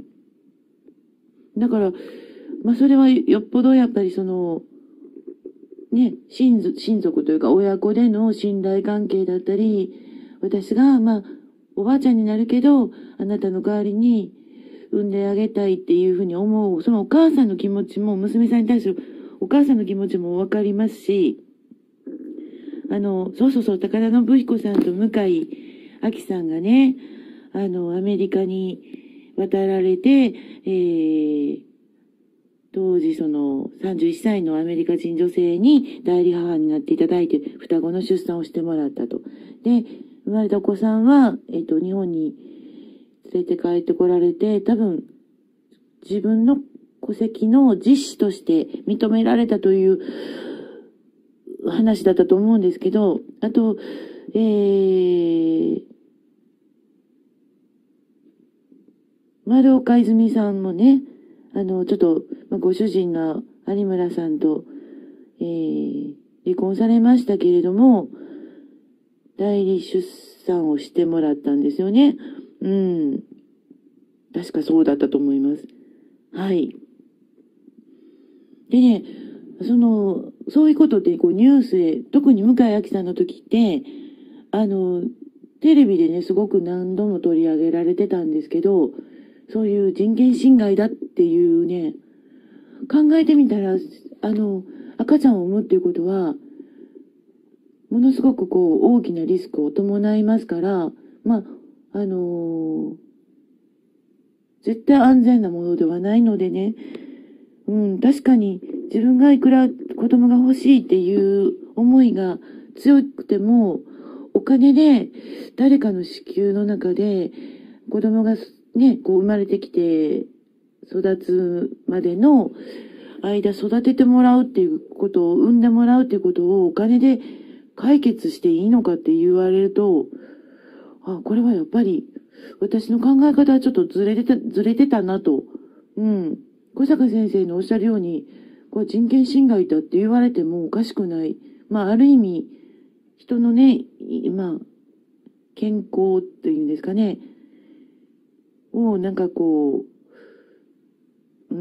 だから、まあそれはよっぽどやっぱりその、ね、親族、親族というか親子での信頼関係だったり、私が、まあ、おばあちゃんになるけど、あなたの代わりに産んであげたいっていうふうに思う、そのお母さんの気持ちも、娘さんに対するお母さんの気持ちもわかりますし、あの、そうそうそう、高田信彦さんと向井亜紀さんがね、あの、アメリカに渡られて、えー、当時そのさんじゅういっさいのアメリカ人女性に代理母になっていただいて、双子の出産をしてもらったと。で、生まれたお子さんは、えっと、日本に連れて帰ってこられて、多分、自分の戸籍の実子として認められたという話だったと思うんですけど、あと、えー、丸岡泉さんもね、あの、ちょっと、まあ、ご主人の有村さんと、えー、離婚されましたけれども、代理出産をしてもらったんですよね。うん。確かそうだったと思います。はい。でね、その、そういうことで、こう、ニュースで、特に向井亜紀さんの時って、あの、テレビでね、すごく何度も取り上げられてたんですけど、そういう人権侵害だっていうね、考えてみたら、あの、赤ちゃんを産むっていうことは、ものすごくこう、大きなリスクを伴いますから、まあ、あのー、絶対安全なものではないのでね、うん、確かに自分がいくら子供が欲しいっていう思いが強くても、お金で誰かの子宮の中で子供がね、こう生まれてきて育つまでの間育ててもらうっていうことを、産んでもらうっていうことをお金で解決していいのかって言われると、あ、これはやっぱり私の考え方はちょっとずれてた、ずれてたなと。うん。小坂先生のおっしゃるように、これ人権侵害だって言われてもおかしくない。まあ、ある意味、人のね、まあ、健康っていうんですかね、をなんかこう、うん、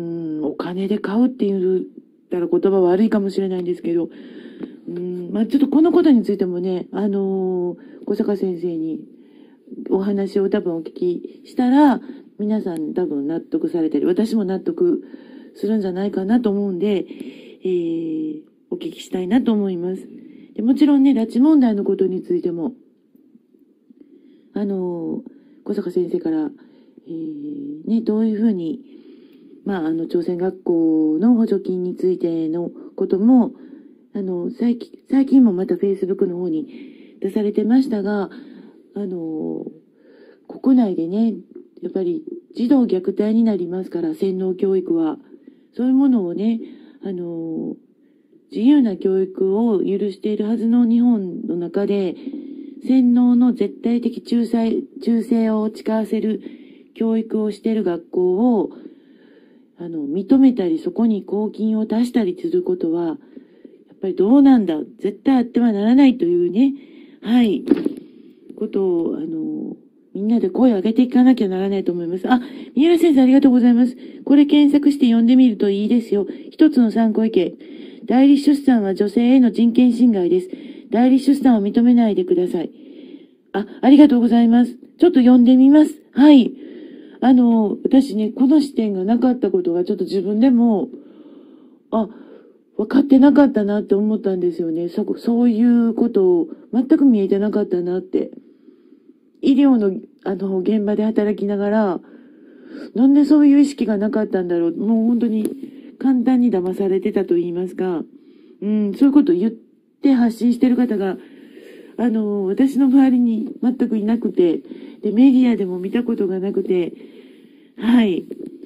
お金で買うって言ったら言葉悪いかもしれないんですけど、うん、まあ、ちょっとこのことについてもね、あのー、小坂先生にお話を多分お聞きしたら、皆さん多分納得されたり、私も納得するんじゃないかなと思うんで、えー、お聞きしたいなと思います。でもちろんね、拉致問題のことについても、あのー、小坂先生から、えー、ね、どういうふうに、まあ、あの、朝鮮学校の補助金についてのことも、あの、最近、最近もまた Facebook の方に出されてましたが、あの、国内でね、やっぱり児童虐待になりますから、洗脳教育は。そういうものをね、あの、自由な教育を許しているはずの日本の中で、洗脳の絶対的忠誠、忠誠を誓わせる教育をしている学校を、あの、認めたり、そこに公金を出したりすることは、やっぱりどうなんだ、絶対あってはならないというね、はい、ことを、あの、みんなで声を上げていかなきゃならないと思います。あ、三浦先生ありがとうございます。これ検索して読んでみるといいですよ。一つの参考意見。代理出産は女性への人権侵害です。代理出産を認めないでください。あ、ありがとうございます。ちょっと読んでみます。はい。あの、私ね、この視点がなかったことがちょっと自分でも、あ、分かってなかったなって思ったんですよね。そ、そういうことを全く見えてなかったなって。医療の、あの、現場で働きながら、なんでそういう意識がなかったんだろう。もう本当に簡単に騙されてたと言いますか。うん、そういうことを言って発信してる方が、あの、私の周りに全くいなくて、で、メディアでも見たことがなくて、はい。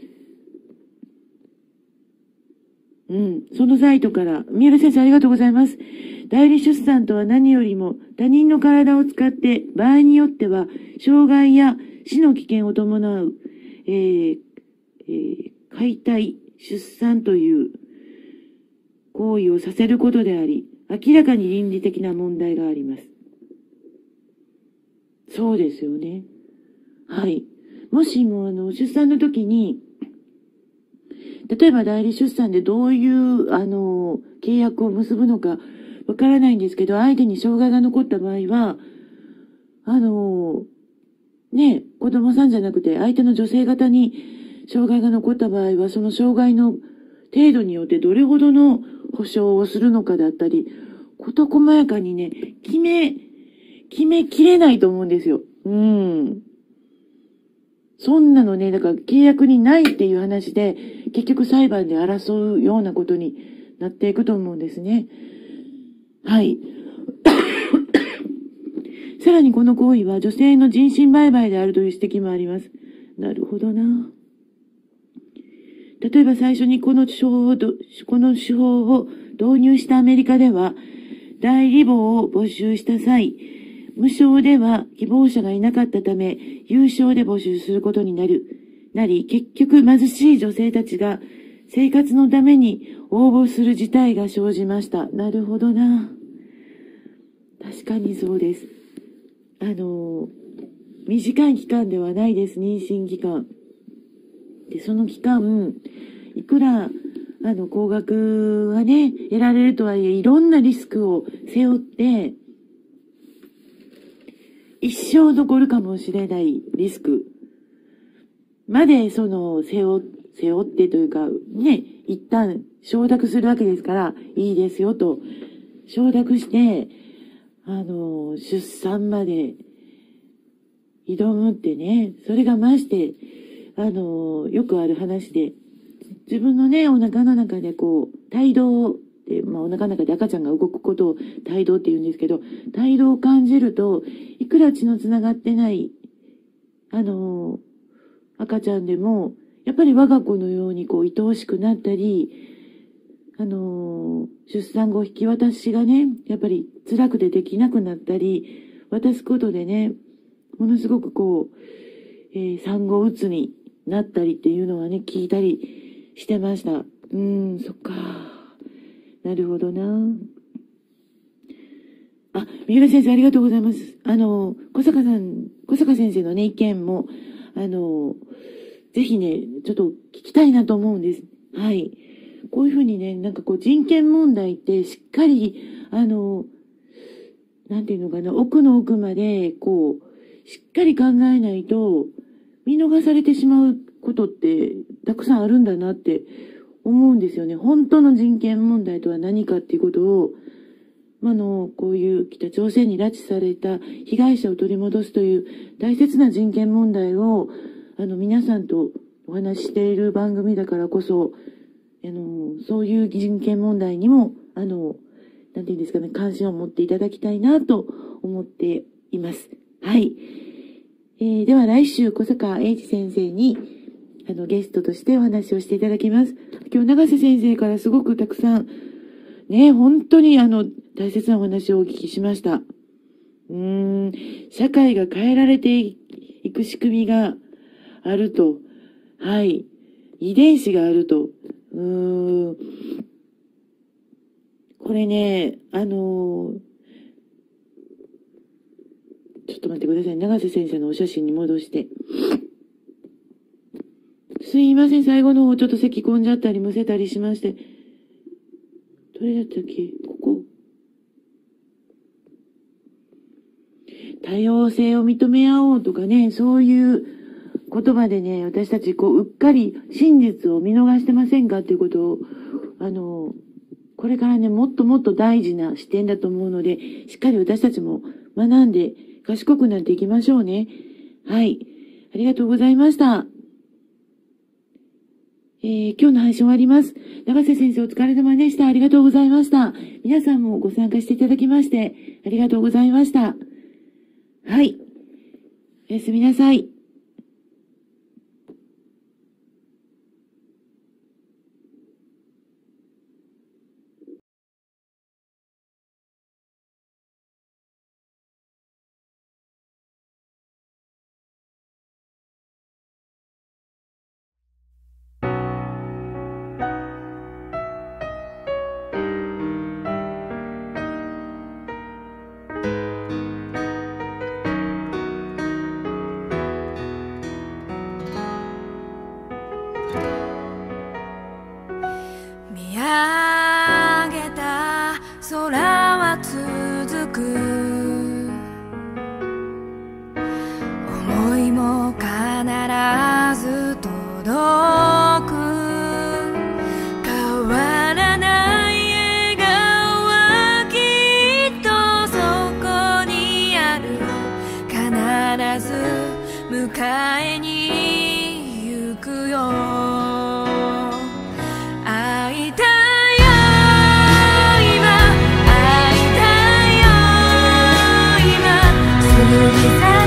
うん、そのサイトから、三浦先生ありがとうございます。代理出産とは何よりも他人の体を使って場合によっては障害や死の危険を伴う、えーえー、解体、出産という行為をさせることであり、明らかに倫理的な問題があります。そうですよね。はい。もしもあの出産の時に、例えば代理出産でどういうあの契約を結ぶのかわからないんですけど、相手に障害が残った場合は、あの、ね、子供さんじゃなくて相手の女性方に障害が残った場合は、その障害の程度によってどれほどの保障をするのかだったり、事細やかにね、決め、決めきれないと思うんですよ。うん。そんなのね、だから契約にないっていう話で、結局裁判で争うようなことになっていくと思うんですね。はい。さらにこの行為は女性の人身売買であるという指摘もあります。 なるほどな。例えば最初にこの手法を、この手法を導入したアメリカでは、代理母を募集した際、無償では希望者がいなかったため、有償で募集することになる、なり、結局貧しい女性たちが生活のために応募する事態が生じました。なるほどな。確かにそうです。あの、短い期間ではないです、妊娠期間。で、その期間、いくら、あの、高額がね、得られるとはいえ、いろんなリスクを背負って、一生残るかもしれないリスクまで、その、背負、背負ってというか、ね、一旦承諾するわけですから、いいですよと、承諾して、あの、出産まで挑むってね、それがまして、あの、よくある話で、自分のね、お腹の中でこう、胎動って、まあお腹の中で赤ちゃんが動くことを胎動って言うんですけど、胎動を感じると、いくら血のつながってない、あの、赤ちゃんでも、やっぱり我が子のようにこう、愛おしくなったり、あの、出産後引き渡しがね、やっぱり辛くてできなくなったり、渡すことでね、ものすごくこう、えー、産後うつになったりっていうのはね、聞いたりしてました。うーん、そっか。なるほどな。あ、三浦先生ありがとうございます。あの、小坂さん、小坂先生のね、意見も、あの、ぜひね、ちょっと聞きたいなと思うんです。はい。こういうふうにね、なんかこう人権問題ってしっかり、あの、なんていうのかな、奥の奥まで、こう、しっかり考えないと、見逃されてしまうことってたくさんあるんだなって思うんですよね。本当の人権問題とは何かっていうことを、あの、こういう北朝鮮に拉致された被害者を取り戻すという大切な人権問題を、あの、皆さんとお話ししている番組だからこそ、あの、そういう人権問題にも、あの、なんていうんですかね、関心を持っていただきたいなと思っています。はい。えー、では来週、小坂英二先生に、あの、ゲストとしてお話をしていただきます。今日、長瀬先生からすごくたくさん、ね、本当にあの、大切なお話をお聞きしました。うーん、社会が変えられていく仕組みがあると。はい。遺伝子があると。うーん。これね、あのー、ちょっと待ってください。長瀬先生のお写真に戻して。すいません。最後の方ちょっと咳込んじゃったりむせたりしまして。どれだったっけ？ここ。多様性を認め合おうとかね、そういう言葉でね、私たちこう、うっかり真実を見逃してませんかっていうことを、あの、これからね、もっともっと大事な視点だと思うので、しっかり私たちも学んで賢くなっていきましょうね。はい。ありがとうございました。えー、今日の配信終わります。長瀬先生お疲れ様でした。ありがとうございました。皆さんもご参加していただきまして、ありがとうございました。はい。おやすみなさい。 過ぎ去